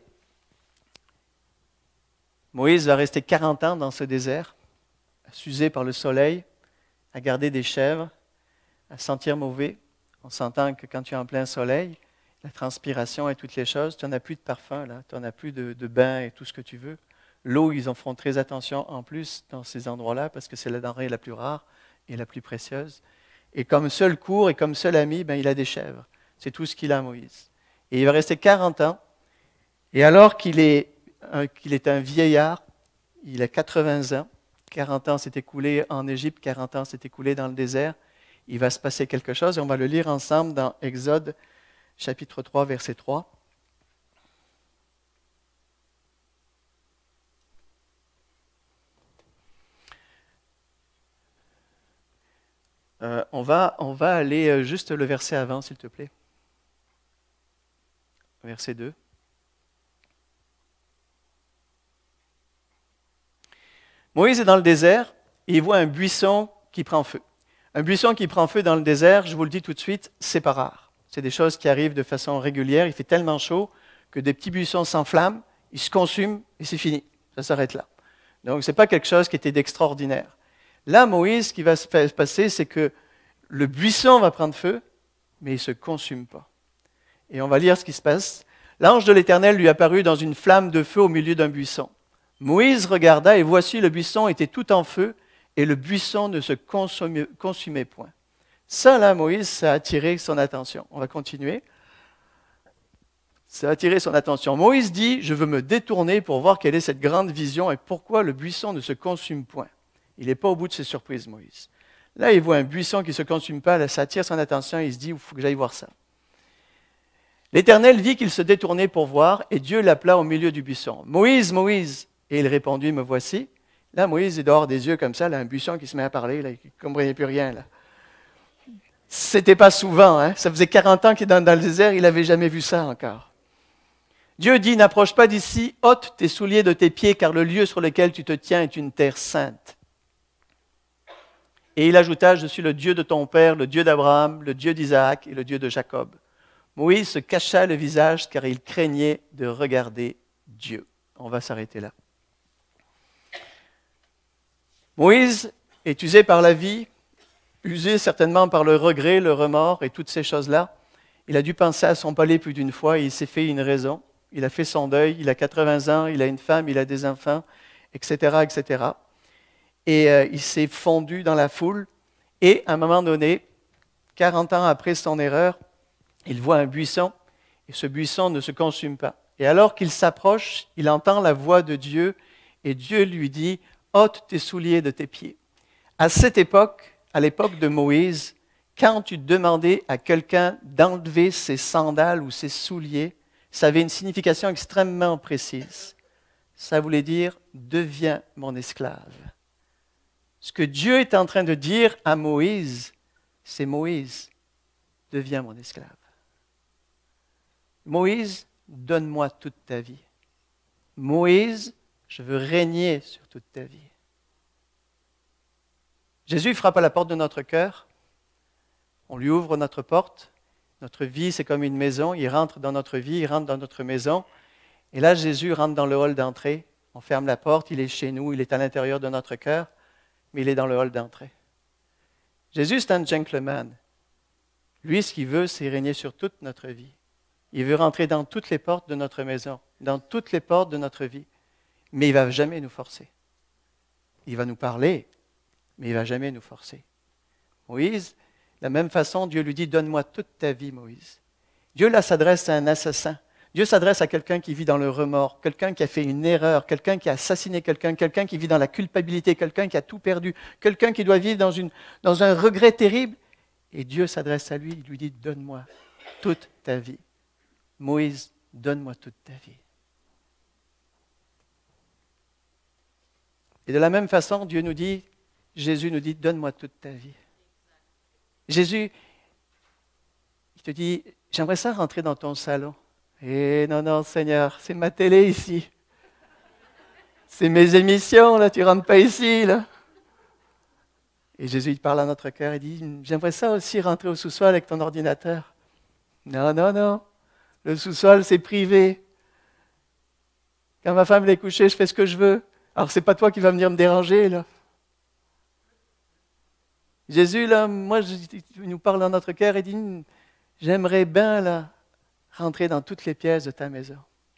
Moïse va rester quarante ans dans ce désert, à s'user par le soleil, à garder des chèvres, à sentir mauvais. On s'entend que quand tu es en plein soleil, la transpiration et toutes les choses, tu n'en as plus de parfum, là, tu n'en as plus de, de bain et tout ce que tu veux. L'eau, ils en font très attention en plus dans ces endroits-là parce que c'est la denrée la plus rare et la plus précieuse. Et comme seul cours et comme seul ami, ben, il a des chèvres. C'est tout ce qu'il a, Moïse. Et il va rester quarante ans. Et alors qu'il est, un, qu'il est un vieillard, il a quatre-vingts ans, quarante ans s'est écoulé en Égypte, quarante ans s'est écoulé dans le désert, il va se passer quelque chose et on va le lire ensemble dans Exode, chapitre trois, verset trois. Euh, on, va, on va aller juste le verset avant, s'il te plaît. Verset deux. Moïse est dans le désert et il voit un buisson qui prend feu. Un buisson qui prend feu dans le désert, je vous le dis tout de suite, c'est pas rare. C'est des choses qui arrivent de façon régulière. Il fait tellement chaud que des petits buissons s'enflamment, ils se consument et c'est fini. Ça s'arrête là. Donc, ce n'est pas quelque chose qui était d'extraordinaire. Là, Moïse, ce qui va se passer, c'est que le buisson va prendre feu, mais il ne se consume pas. Et on va lire ce qui se passe. L'ange de l'Éternel lui apparut dans une flamme de feu au milieu d'un buisson. Moïse regarda et voici le buisson était tout en feu et le buisson ne se consumait, consumait point. Ça, là, Moïse, ça a attiré son attention. On va continuer. Ça a attiré son attention. Moïse dit, je veux me détourner pour voir quelle est cette grande vision et pourquoi le buisson ne se consume point. Il n'est pas au bout de ses surprises, Moïse. Là, il voit un buisson qui ne se consume pas, là, ça attire son attention et il se dit, il faut que j'aille voir ça. L'Éternel vit qu'il se détournait pour voir et Dieu l'appela au milieu du buisson. Moïse, Moïse. Et il répondit, me voici. Là, Moïse est dehors des yeux comme ça, là, un buisson qui se met à parler, là, il ne comprenait plus rien. Là. C'était pas souvent, hein? Ça faisait quarante ans qu'il est dans, dans le désert, il n'avait jamais vu ça encore. Dieu dit, n'approche pas d'ici, ôte tes souliers de tes pieds, car le lieu sur lequel tu te tiens est une terre sainte. Et il ajouta, je suis le Dieu de ton père, le Dieu d'Abraham, le Dieu d'Isaac et le Dieu de Jacob. Moïse se cacha le visage, car il craignait de regarder Dieu. On va s'arrêter là. Moïse est usé par la vie, usé certainement par le regret, le remords et toutes ces choses-là. Il a dû penser à son palais plus d'une fois et il s'est fait une raison. Il a fait son deuil, il a quatre-vingts ans, il a une femme, il a des enfants, et cetera, et cetera. Et euh, il s'est fondu dans la foule et à un moment donné, quarante ans après son erreur, il voit un buisson et ce buisson ne se consume pas. Et alors qu'il s'approche, il entend la voix de Dieu et Dieu lui dit, ôte tes souliers de tes pieds. À cette époque, à l'époque de Moïse, quand tu demandais à quelqu'un d'enlever ses sandales ou ses souliers, ça avait une signification extrêmement précise. Ça voulait dire « deviens mon esclave ». Ce que Dieu est en train de dire à Moïse, c'est « Moïse, deviens mon esclave ». Moïse, donne-moi toute ta vie. Moïse, je veux régner sur toute ta vie. Jésus frappe à la porte de notre cœur. on lui ouvre notre porte. Notre vie, c'est comme une maison. Il rentre dans notre vie, il rentre dans notre maison. Et là, Jésus rentre dans le hall d'entrée. On ferme la porte, il est chez nous, il est à l'intérieur de notre cœur, mais il est dans le hall d'entrée. Jésus, c'est un gentleman. Lui, ce qu'il veut, c'est régner sur toute notre vie. Il veut rentrer dans toutes les portes de notre maison, dans toutes les portes de notre vie. Mais il ne va jamais nous forcer. Il va nous parler, mais il ne va jamais nous forcer. Moïse, de la même façon, Dieu lui dit, « Donne-moi toute ta vie, Moïse. » Dieu, là, s'adresse à un assassin. Dieu s'adresse à quelqu'un qui vit dans le remords, quelqu'un qui a fait une erreur, quelqu'un qui a assassiné quelqu'un, quelqu'un qui vit dans la culpabilité, quelqu'un qui a tout perdu, quelqu'un qui doit vivre dans, une, dans un regret terrible. Et Dieu s'adresse à lui, il lui dit, « Donne-moi toute ta vie. » Moïse, donne-moi toute ta vie. Et de la même façon, Dieu nous dit, Jésus nous dit, donne-moi toute ta vie. Jésus, il te dit, j'aimerais ça rentrer dans ton salon. Eh non, non, Seigneur, c'est ma télé ici. C'est mes émissions, là, tu ne rentres pas ici, là. Et Jésus, il parle à notre cœur, il dit, j'aimerais ça aussi rentrer au sous-sol avec ton ordinateur. Non, non, non. Le sous-sol, c'est privé. Quand ma femme est couchée, je fais ce que je veux. Alors, ce n'est pas toi qui vas venir me déranger, là. Jésus, là, moi, je, il nous parle dans notre cœur et dit, j'aimerais bien, là, rentrer dans toutes les pièces de ta maison.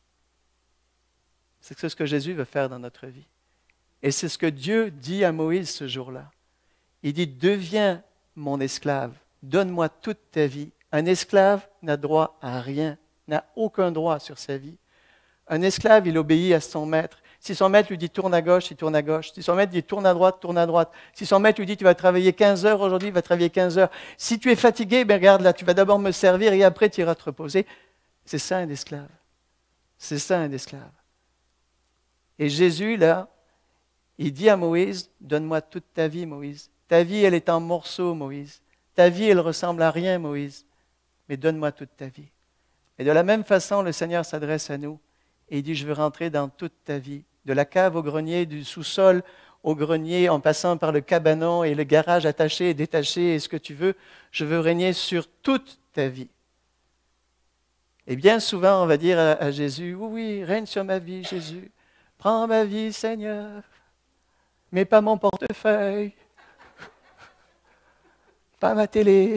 C'est ce que Jésus veut faire dans notre vie. Et c'est ce que Dieu dit à Moïse ce jour-là. Il dit, deviens mon esclave, donne-moi toute ta vie. Un esclave n'a droit à rien, n'a aucun droit sur sa vie. Un esclave, il obéit à son maître. Si son maître lui dit tourne à gauche, il tourne à gauche. Si son maître dit tourne à droite, tourne à droite. Si son maître lui dit tu vas travailler quinze heures aujourd'hui, il va travailler quinze heures. Si tu es fatigué, ben regarde là, tu vas d'abord me servir et après tu iras te reposer. C'est ça un esclave. C'est ça un esclave. Et Jésus, là, il dit à Moïse, donne-moi toute ta vie, Moïse. Ta vie, elle est en morceaux, Moïse. Ta vie, elle ressemble à rien, Moïse. Mais donne-moi toute ta vie. Et de la même façon, le Seigneur s'adresse à nous et il dit, je veux rentrer dans toute ta vie. De la cave au grenier, du sous-sol au grenier, en passant par le cabanon et le garage attaché et détaché et ce que tu veux, je veux régner sur toute ta vie. Et bien souvent, on va dire à, à Jésus, oui, oui, règne sur ma vie, Jésus. Prends ma vie, Seigneur, mais pas mon portefeuille, pas ma télé.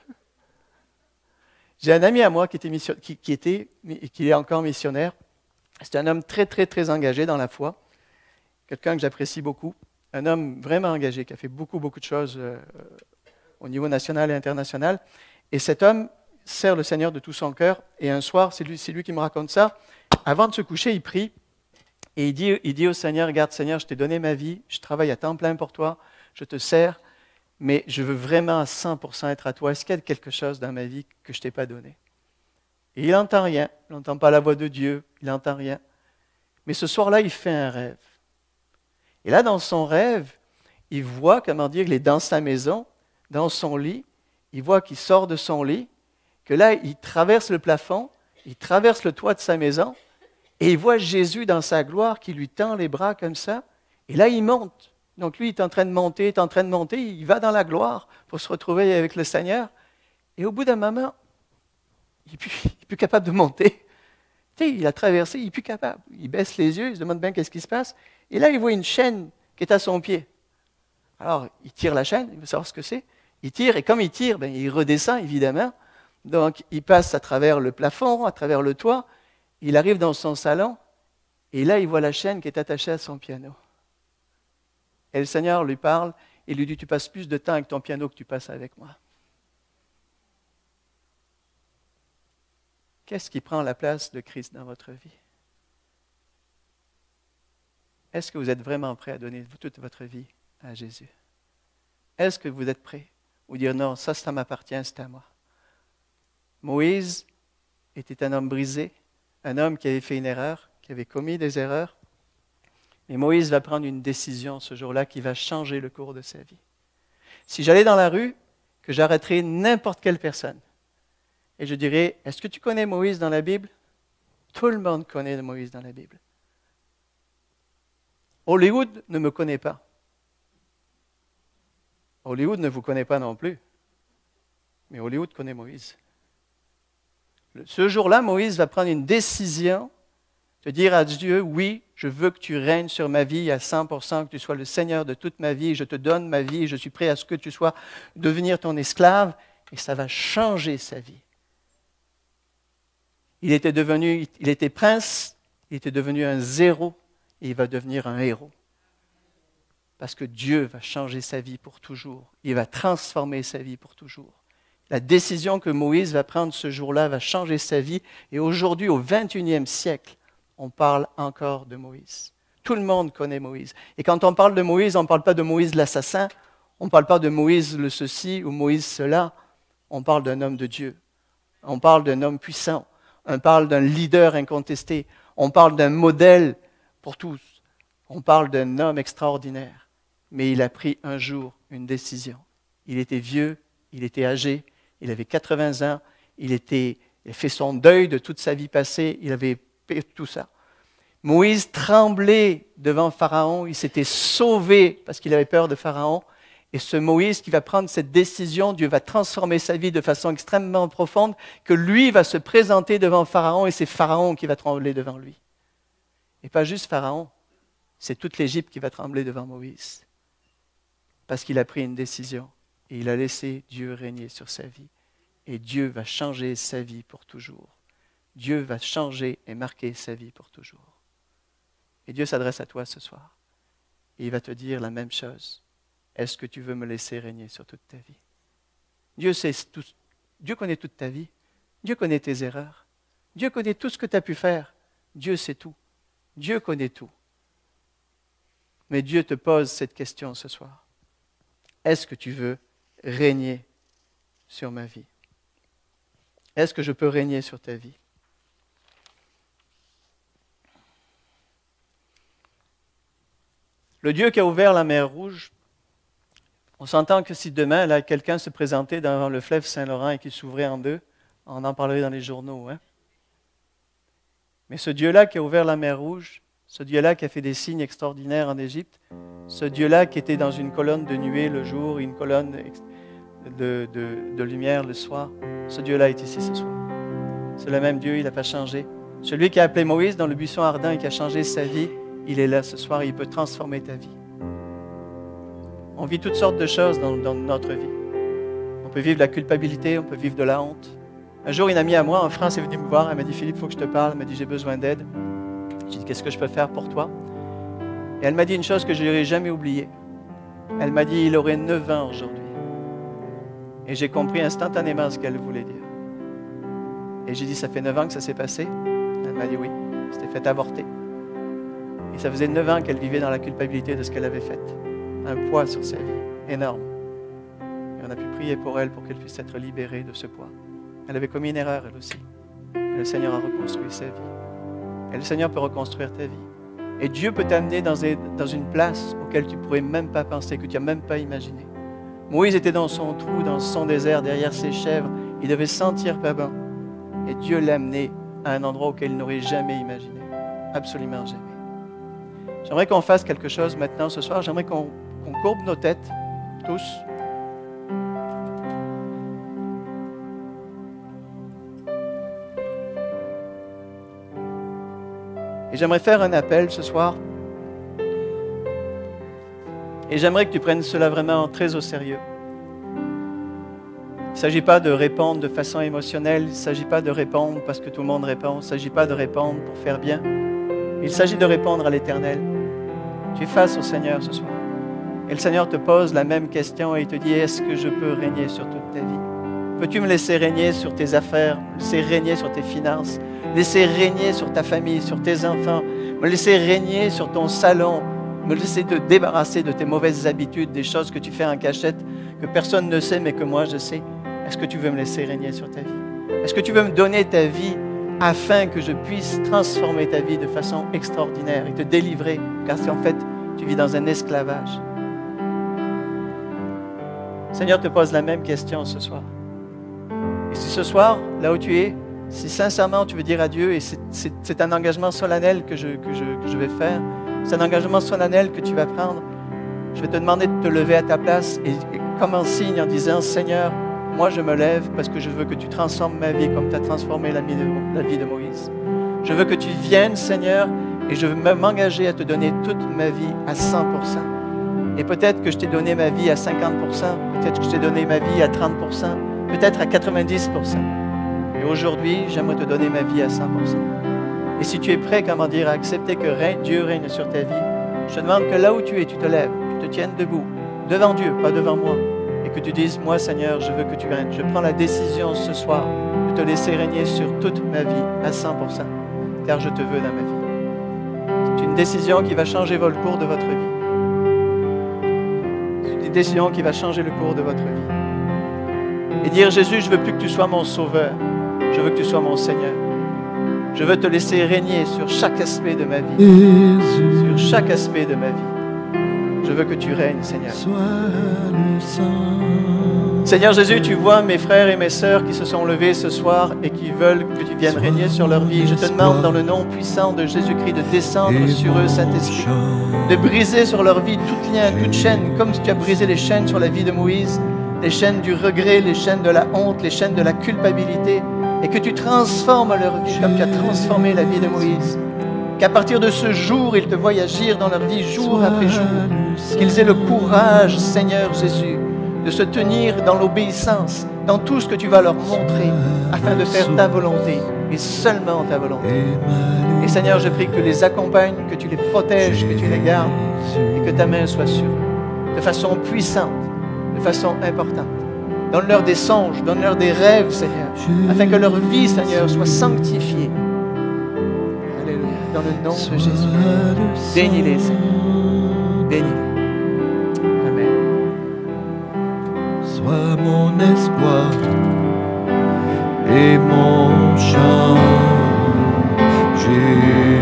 J'ai un ami à moi qui était, mission, qui, qui était qui est encore missionnaire. C'est un homme très, très, très engagé dans la foi. Quelqu'un que j'apprécie beaucoup. Un homme vraiment engagé, qui a fait beaucoup, beaucoup de choses euh, au niveau national et international. Et cet homme sert le Seigneur de tout son cœur. Et un soir, c'est lui, c'est lui qui me raconte ça. Avant de se coucher, il prie. Et il dit, il dit au Seigneur, regarde Seigneur, je t'ai donné ma vie. Je travaille à temps plein pour toi. Je te sers. Mais je veux vraiment à cent pour cent être à toi. Est-ce qu'il y a quelque chose dans ma vie que je ne t'ai pas donné? Et il n'entend rien. Il n'entend pas la voix de Dieu. Il n'entend rien. Mais ce soir-là, il fait un rêve. Et là, dans son rêve, il voit, comment dire, qu'il est dans sa maison, dans son lit. Il voit qu'il sort de son lit, que là, il traverse le plafond, il traverse le toit de sa maison, et il voit Jésus dans sa gloire qui lui tend les bras comme ça. Et là, il monte. Donc lui, il est en train de monter, il est en train de monter, il va dans la gloire pour se retrouver avec le Seigneur. Et au bout d'un moment, il n'est plus, plus capable de monter. Tu sais, il a traversé, il n'est plus capable. Il baisse les yeux, il se demande bien qu'est-ce qui se passe. Et là, il voit une chaîne qui est à son pied. Alors, il tire la chaîne, il veut savoir ce que c'est. Il tire, et comme il tire, ben, il redescend, évidemment. Donc, il passe à travers le plafond, à travers le toit. Il arrive dans son salon, et là, il voit la chaîne qui est attachée à son piano. Et le Seigneur lui parle, et lui dit, tu passes plus de temps avec ton piano que tu passes avec moi. Qu'est-ce qui prend la place de Christ dans votre vie? Est-ce que vous êtes vraiment prêt à donner toute votre vie à Jésus? Est-ce que vous êtes prêt? Ou dire non, ça, ça m'appartient, c'est à moi. Moïse était un homme brisé, un homme qui avait fait une erreur, qui avait commis des erreurs. Mais Moïse va prendre une décision ce jour-là qui va changer le cours de sa vie. Si j'allais dans la rue, que j'arrêterais n'importe quelle personne, et je dirais, est-ce que tu connais Moïse dans la Bible? Tout le monde connaît Moïse dans la Bible. Hollywood ne me connaît pas. Hollywood ne vous connaît pas non plus. Mais Hollywood connaît Moïse. Ce jour-là, Moïse va prendre une décision de dire à Dieu, oui, je veux que tu règnes sur ma vie à cent pour cent, que tu sois le Seigneur de toute ma vie, je te donne ma vie, je suis prêt à ce que tu sois, devenir ton esclave, et ça va changer sa vie. Il était devenu, il était prince, il était devenu un zéro, et il va devenir un héros. Parce que Dieu va changer sa vie pour toujours, il va transformer sa vie pour toujours. La décision que Moïse va prendre ce jour-là va changer sa vie, et aujourd'hui, au vingt et unième siècle, on parle encore de Moïse. Tout le monde connaît Moïse. Et quand on parle de Moïse, on ne parle pas de Moïse l'assassin, on ne parle pas de Moïse le ceci ou Moïse cela, on parle d'un homme de Dieu. On parle d'un homme puissant, on parle d'un leader incontesté, on parle d'un modèle pour tous, on parle d'un homme extraordinaire. Mais il a pris un jour une décision. Il était vieux, il était âgé, il avait quatre-vingts ans, il, était, il a fait son deuil de toute sa vie passée, il avait tout ça. Moïse tremblait devant Pharaon, il s'était sauvé parce qu'il avait peur de Pharaon. Et ce Moïse qui va prendre cette décision, Dieu va transformer sa vie de façon extrêmement profonde, que lui va se présenter devant Pharaon et c'est Pharaon qui va trembler devant lui. Et pas juste Pharaon, c'est toute l'Égypte qui va trembler devant Moïse. Parce qu'il a pris une décision et il a laissé Dieu régner sur sa vie. Et Dieu va changer sa vie pour toujours. Dieu va changer et marquer sa vie pour toujours. Et Dieu s'adresse à toi ce soir. Et il va te dire la même chose. Est-ce que tu veux me laisser régner sur toute ta vie? Dieu sait tout, Dieu connaît toute ta vie. Dieu connaît tes erreurs. Dieu connaît tout ce que tu as pu faire. Dieu sait tout. Dieu connaît tout. Mais Dieu te pose cette question ce soir. Est-ce que tu veux régner sur ma vie? Est-ce que je peux régner sur ta vie? Le Dieu qui a ouvert la mer Rouge, on s'entend que si demain, là, quelqu'un se présentait devant le fleuve Saint-Laurent et qu'il s'ouvrait en deux, on en parlerait dans les journaux. Hein? Mais ce Dieu-là qui a ouvert la mer Rouge, ce Dieu-là qui a fait des signes extraordinaires en Égypte, ce Dieu-là qui était dans une colonne de nuée le jour et une colonne de, de, de lumière le soir, ce Dieu-là est ici ce soir. C'est le même Dieu, il n'a pas changé. Celui qui a appelé Moïse dans le buisson ardent et qui a changé sa vie, il est là ce soir et il peut transformer ta vie. On vit toutes sortes de choses dans, dans notre vie. On peut vivre de la culpabilité, on peut vivre de la honte. Un jour, une amie à moi en France est venue me voir, elle m'a dit « Philippe, il faut que je te parle ». Elle m'a dit « J'ai besoin d'aide ». J'ai dit « Qu'est-ce que je peux faire pour toi ?» Et elle m'a dit une chose que je n'aurai jamais oubliée. Elle m'a dit « Il aurait neuf ans aujourd'hui ». Et j'ai compris instantanément ce qu'elle voulait dire. Et j'ai dit « Ça fait neuf ans que ça s'est passé ?» Elle m'a dit « Oui, c'était fait avorter ». Et ça faisait neuf ans qu'elle vivait dans la culpabilité de ce qu'elle avait fait. Un poids sur sa vie, énorme. Et on a pu prier pour elle pour qu'elle puisse être libérée de ce poids. Elle avait commis une erreur, elle aussi. Et le Seigneur a reconstruit sa vie. Et le Seigneur peut reconstruire ta vie. Et Dieu peut t'amener dans une place auquel tu ne pourrais même pas penser, que tu n'as même pas imaginé. Moïse était dans son trou, dans son désert, derrière ses chèvres. Il devait sentir pas bon. Et Dieu l'a amené à un endroit auquel il n'aurait jamais imaginé. Absolument jamais. J'aimerais qu'on fasse quelque chose maintenant ce soir. J'aimerais qu'on qu'on courbe nos têtes, tous. Et j'aimerais faire un appel ce soir. Et j'aimerais que tu prennes cela vraiment très au sérieux. Il ne s'agit pas de répondre de façon émotionnelle. Il ne s'agit pas de répondre parce que tout le monde répond. Il ne s'agit pas de répondre pour faire bien. Il s'agit de répondre à l'Éternel. Tu es face au Seigneur ce soir. Et le Seigneur te pose la même question et il te dit, est-ce que je peux régner sur toute ta vie? Peux-tu me laisser régner sur tes affaires, me laisser régner sur tes finances, me laisser régner sur ta famille, sur tes enfants, me laisser régner sur ton salon, me laisser te débarrasser de tes mauvaises habitudes, des choses que tu fais en cachette, que personne ne sait mais que moi je sais. Est-ce que tu veux me laisser régner sur ta vie? Est-ce que tu veux me donner ta vie afin que je puisse transformer ta vie de façon extraordinaire et te délivrer? Car si en fait, tu vis dans un esclavage. Le Seigneur te pose la même question ce soir. Et si ce soir, là où tu es, si sincèrement tu veux dire à Dieu, et c'est, c'est, c'est un engagement solennel que je, que, je, que je vais faire, c'est un engagement solennel que tu vas prendre, je vais te demander de te lever à ta place et, et comme en signe en disant, Seigneur, moi je me lève parce que je veux que tu transformes ma vie comme tu as transformé la vie de, la vie de Moïse. Je veux que tu viennes, Seigneur, et je veux m'engager à te donner toute ma vie à cent pour cent. Et peut-être que je t'ai donné ma vie à cinquante pour cent, peut-être que je t'ai donné ma vie à trente pour cent, peut-être à quatre-vingt-dix pour cent. Et aujourd'hui, j'aimerais te donner ma vie à cent pour cent. Et si tu es prêt, comment dire, à accepter que règne, Dieu règne sur ta vie, je te demande que là où tu es, tu te lèves, tu te tiennes debout, devant Dieu, pas devant moi, et que tu dises, moi Seigneur, je veux que tu règnes. Je prends la décision ce soir de te laisser régner sur toute ma vie à cent pour cent, car je te veux dans ma vie. C'est une décision qui va changer le cours de votre vie. C'est une décision qui va changer le cours de votre vie. Et dire, Jésus, je ne veux plus que tu sois mon sauveur, je veux que tu sois mon Seigneur. Je veux te laisser régner sur chaque aspect de ma vie, sur chaque aspect de ma vie. Je veux que tu règnes, Seigneur. Seigneur Jésus, tu vois mes frères et mes sœurs qui se sont levés ce soir et qui veulent que tu viennes régner sur leur vie. Je te demande dans le nom puissant de Jésus-Christ de descendre sur eux, Saint-Esprit, de briser sur leur vie toute lien, toute chaîne, comme tu as brisé les chaînes sur la vie de Moïse, les chaînes du regret, les chaînes de la honte, les chaînes de la culpabilité, et que tu transformes leur vie comme tu as transformé la vie de Moïse. Qu'à partir de ce jour, ils te voient agir dans leur vie jour après jour. Qu'ils aient le courage, Seigneur Jésus, de se tenir dans l'obéissance, dans tout ce que tu vas leur montrer, afin de faire ta volonté, et seulement ta volonté. Et Seigneur, je prie que tu les accompagnes, que tu les protèges, que tu les gardes, et que ta main soit sur eux, de façon puissante, de façon importante. Donne-leur des songes, donne-leur des rêves, Seigneur, afin que leur vie, Seigneur, soit sanctifiée. Alléluia. Dans le nom de Jésus. Bénis-les, Seigneur. Bénis-les. Amen. Sois mon espoir et mon chant, Jésus.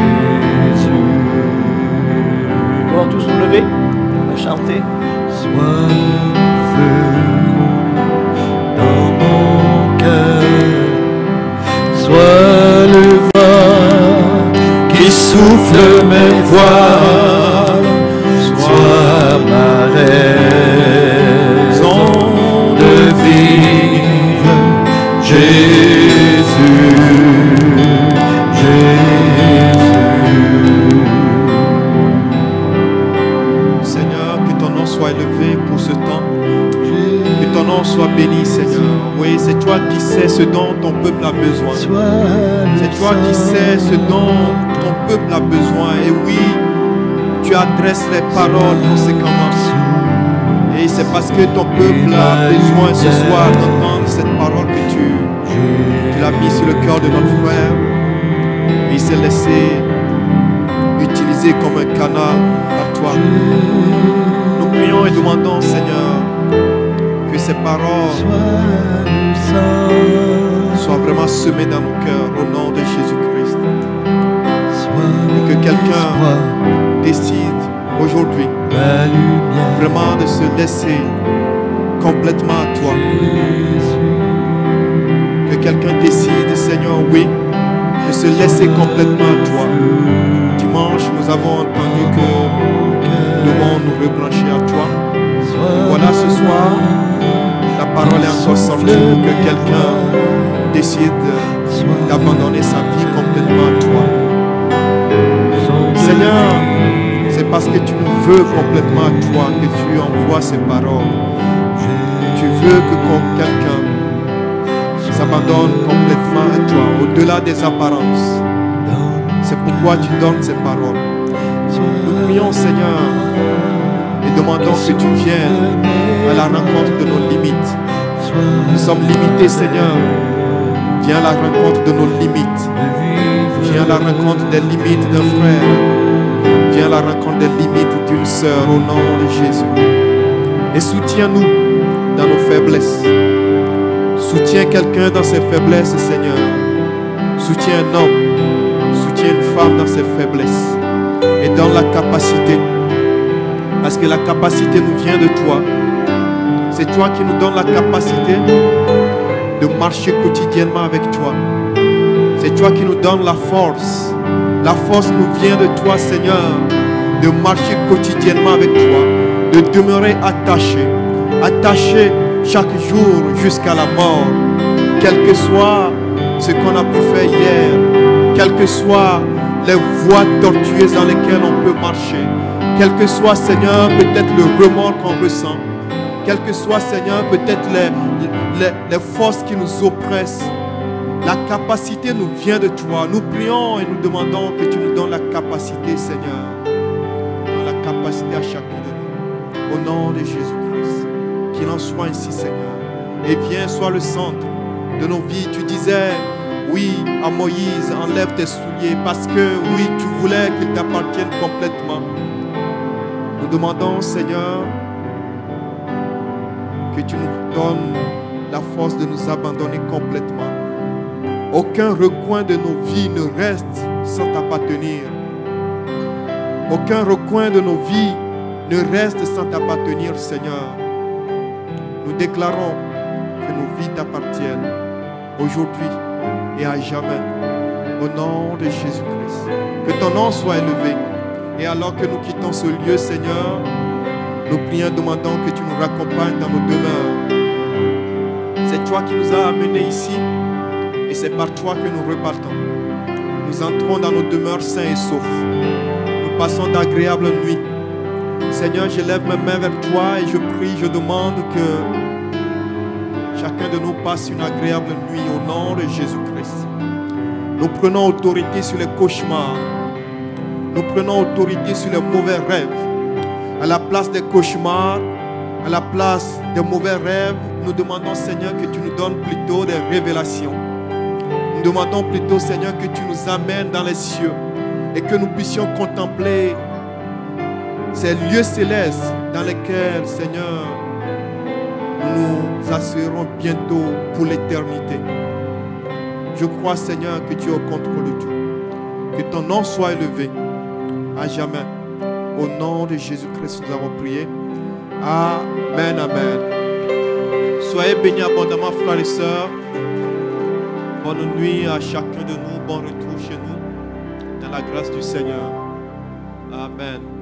Nous allons tous nous lever, on va chanter. Sois le feu dans mon cœur, sois le vent qui souffle mes voiles, sois ma raison de vivre, Jésus, Jésus. Seigneur, que ton nom soit élevé pour ce temps. Que ton nom soit béni, Seigneur. Oui, c'est toi qui sais ce dont ton peuple a besoin. C'est toi qui sais ce dont ton peuple a besoin. Et oui, tu adresses les paroles conséquemment. Et c'est parce que ton peuple a besoin ce soir d'entendre cette parole que tu, tu l'as mis sur le cœur de notre frère. Et il s'est laissé utiliser comme un canal par toi. Nous prions et demandons, Seigneur, que ces paroles soient vraiment semées dans nos cœurs au nom de Jésus-Christ. Et que quelqu'un décide aujourd'hui vraiment de se laisser complètement à toi. Que quelqu'un décide, Seigneur, oui, de se laisser complètement à toi. Dimanche, nous avons entendu que nous devons nous rebrancher à toi. Voilà, ce soir, la parole est encore sortie pour que quelqu'un décide d'abandonner sa vie complètement à toi. Seigneur, c'est parce que tu nous veux complètement à toi que tu envoies ces paroles. Tu veux que quelqu'un s'abandonne complètement à toi, au-delà des apparences. C'est pourquoi tu donnes ces paroles. Nous prions, Seigneur, et demandons que tu viennes à la rencontre de nos limites. Nous sommes limités, Seigneur. Viens à la rencontre de nos limites. Viens à la rencontre des limites d'un frère. Viens à la rencontre des limites d'une sœur au nom de Jésus. Et soutiens-nous dans nos faiblesses. Soutiens quelqu'un dans ses faiblesses, Seigneur. Soutiens un homme. Soutiens une femme dans ses faiblesses. Et donne la capacité. Parce que la capacité nous vient de toi. C'est toi qui nous donnes la capacité de marcher quotidiennement avec toi. C'est toi qui nous donnes la force. La force nous vient de toi, Seigneur, de marcher quotidiennement avec toi, de demeurer attaché, attaché chaque jour jusqu'à la mort. Quel que soit ce qu'on a pu faire hier, quelles que soient les voies tortueuses dans lesquelles on peut marcher, quel que soit, Seigneur, peut-être le remords qu'on ressent, quel que soit, Seigneur, peut-être les, les, les forces qui nous oppressent, la capacité nous vient de toi. Nous prions et nous demandons que tu nous donnes la capacité, Seigneur. Donne la capacité à chacun de nous. Au nom de Jésus-Christ. Qu'il en soit ainsi, Seigneur. Et viens, sois le centre de nos vies. Tu disais, oui, à Moïse, enlève tes souliers parce que, oui, tu voulais qu'ils t'appartiennent complètement. Nous demandons, Seigneur, que tu nous donnes la force de nous abandonner complètement. Aucun recoin de nos vies ne reste sans t'appartenir. Aucun recoin de nos vies ne reste sans t'appartenir, Seigneur. Nous déclarons que nos vies t'appartiennent aujourd'hui et à jamais. Au nom de Jésus-Christ. Que ton nom soit élevé. Et alors que nous quittons ce lieu, Seigneur, nous prions, demandons que tu nous raccompagnes dans nos demeures. C'est toi qui nous as amenés ici. Et c'est par toi que nous repartons. Nous entrons dans nos demeures sains et saufs. Nous passons d'agréables nuits. Seigneur, je lève mes mains vers toi et je prie, je demande que chacun de nous passe une agréable nuit au nom de Jésus-Christ. Nous prenons autorité sur les cauchemars. Nous prenons autorité sur les mauvais rêves. À la place des cauchemars, à la place des mauvais rêves, nous demandons, Seigneur, que tu nous donnes plutôt des révélations. Nous demandons plutôt, Seigneur, que tu nous amènes dans les cieux et que nous puissions contempler ces lieux célestes dans lesquels, Seigneur, nous nous assurerons bientôt pour l'éternité. Je crois, Seigneur, que tu es au contrôle de tout. Que ton nom soit élevé à jamais. Au nom de Jésus-Christ, nous avons prié. Amen, amen. Soyez bénis abondamment, frères et sœurs. Bonne nuit à chacun de nous. Bon retour chez nous. Dans la grâce du Seigneur. Amen.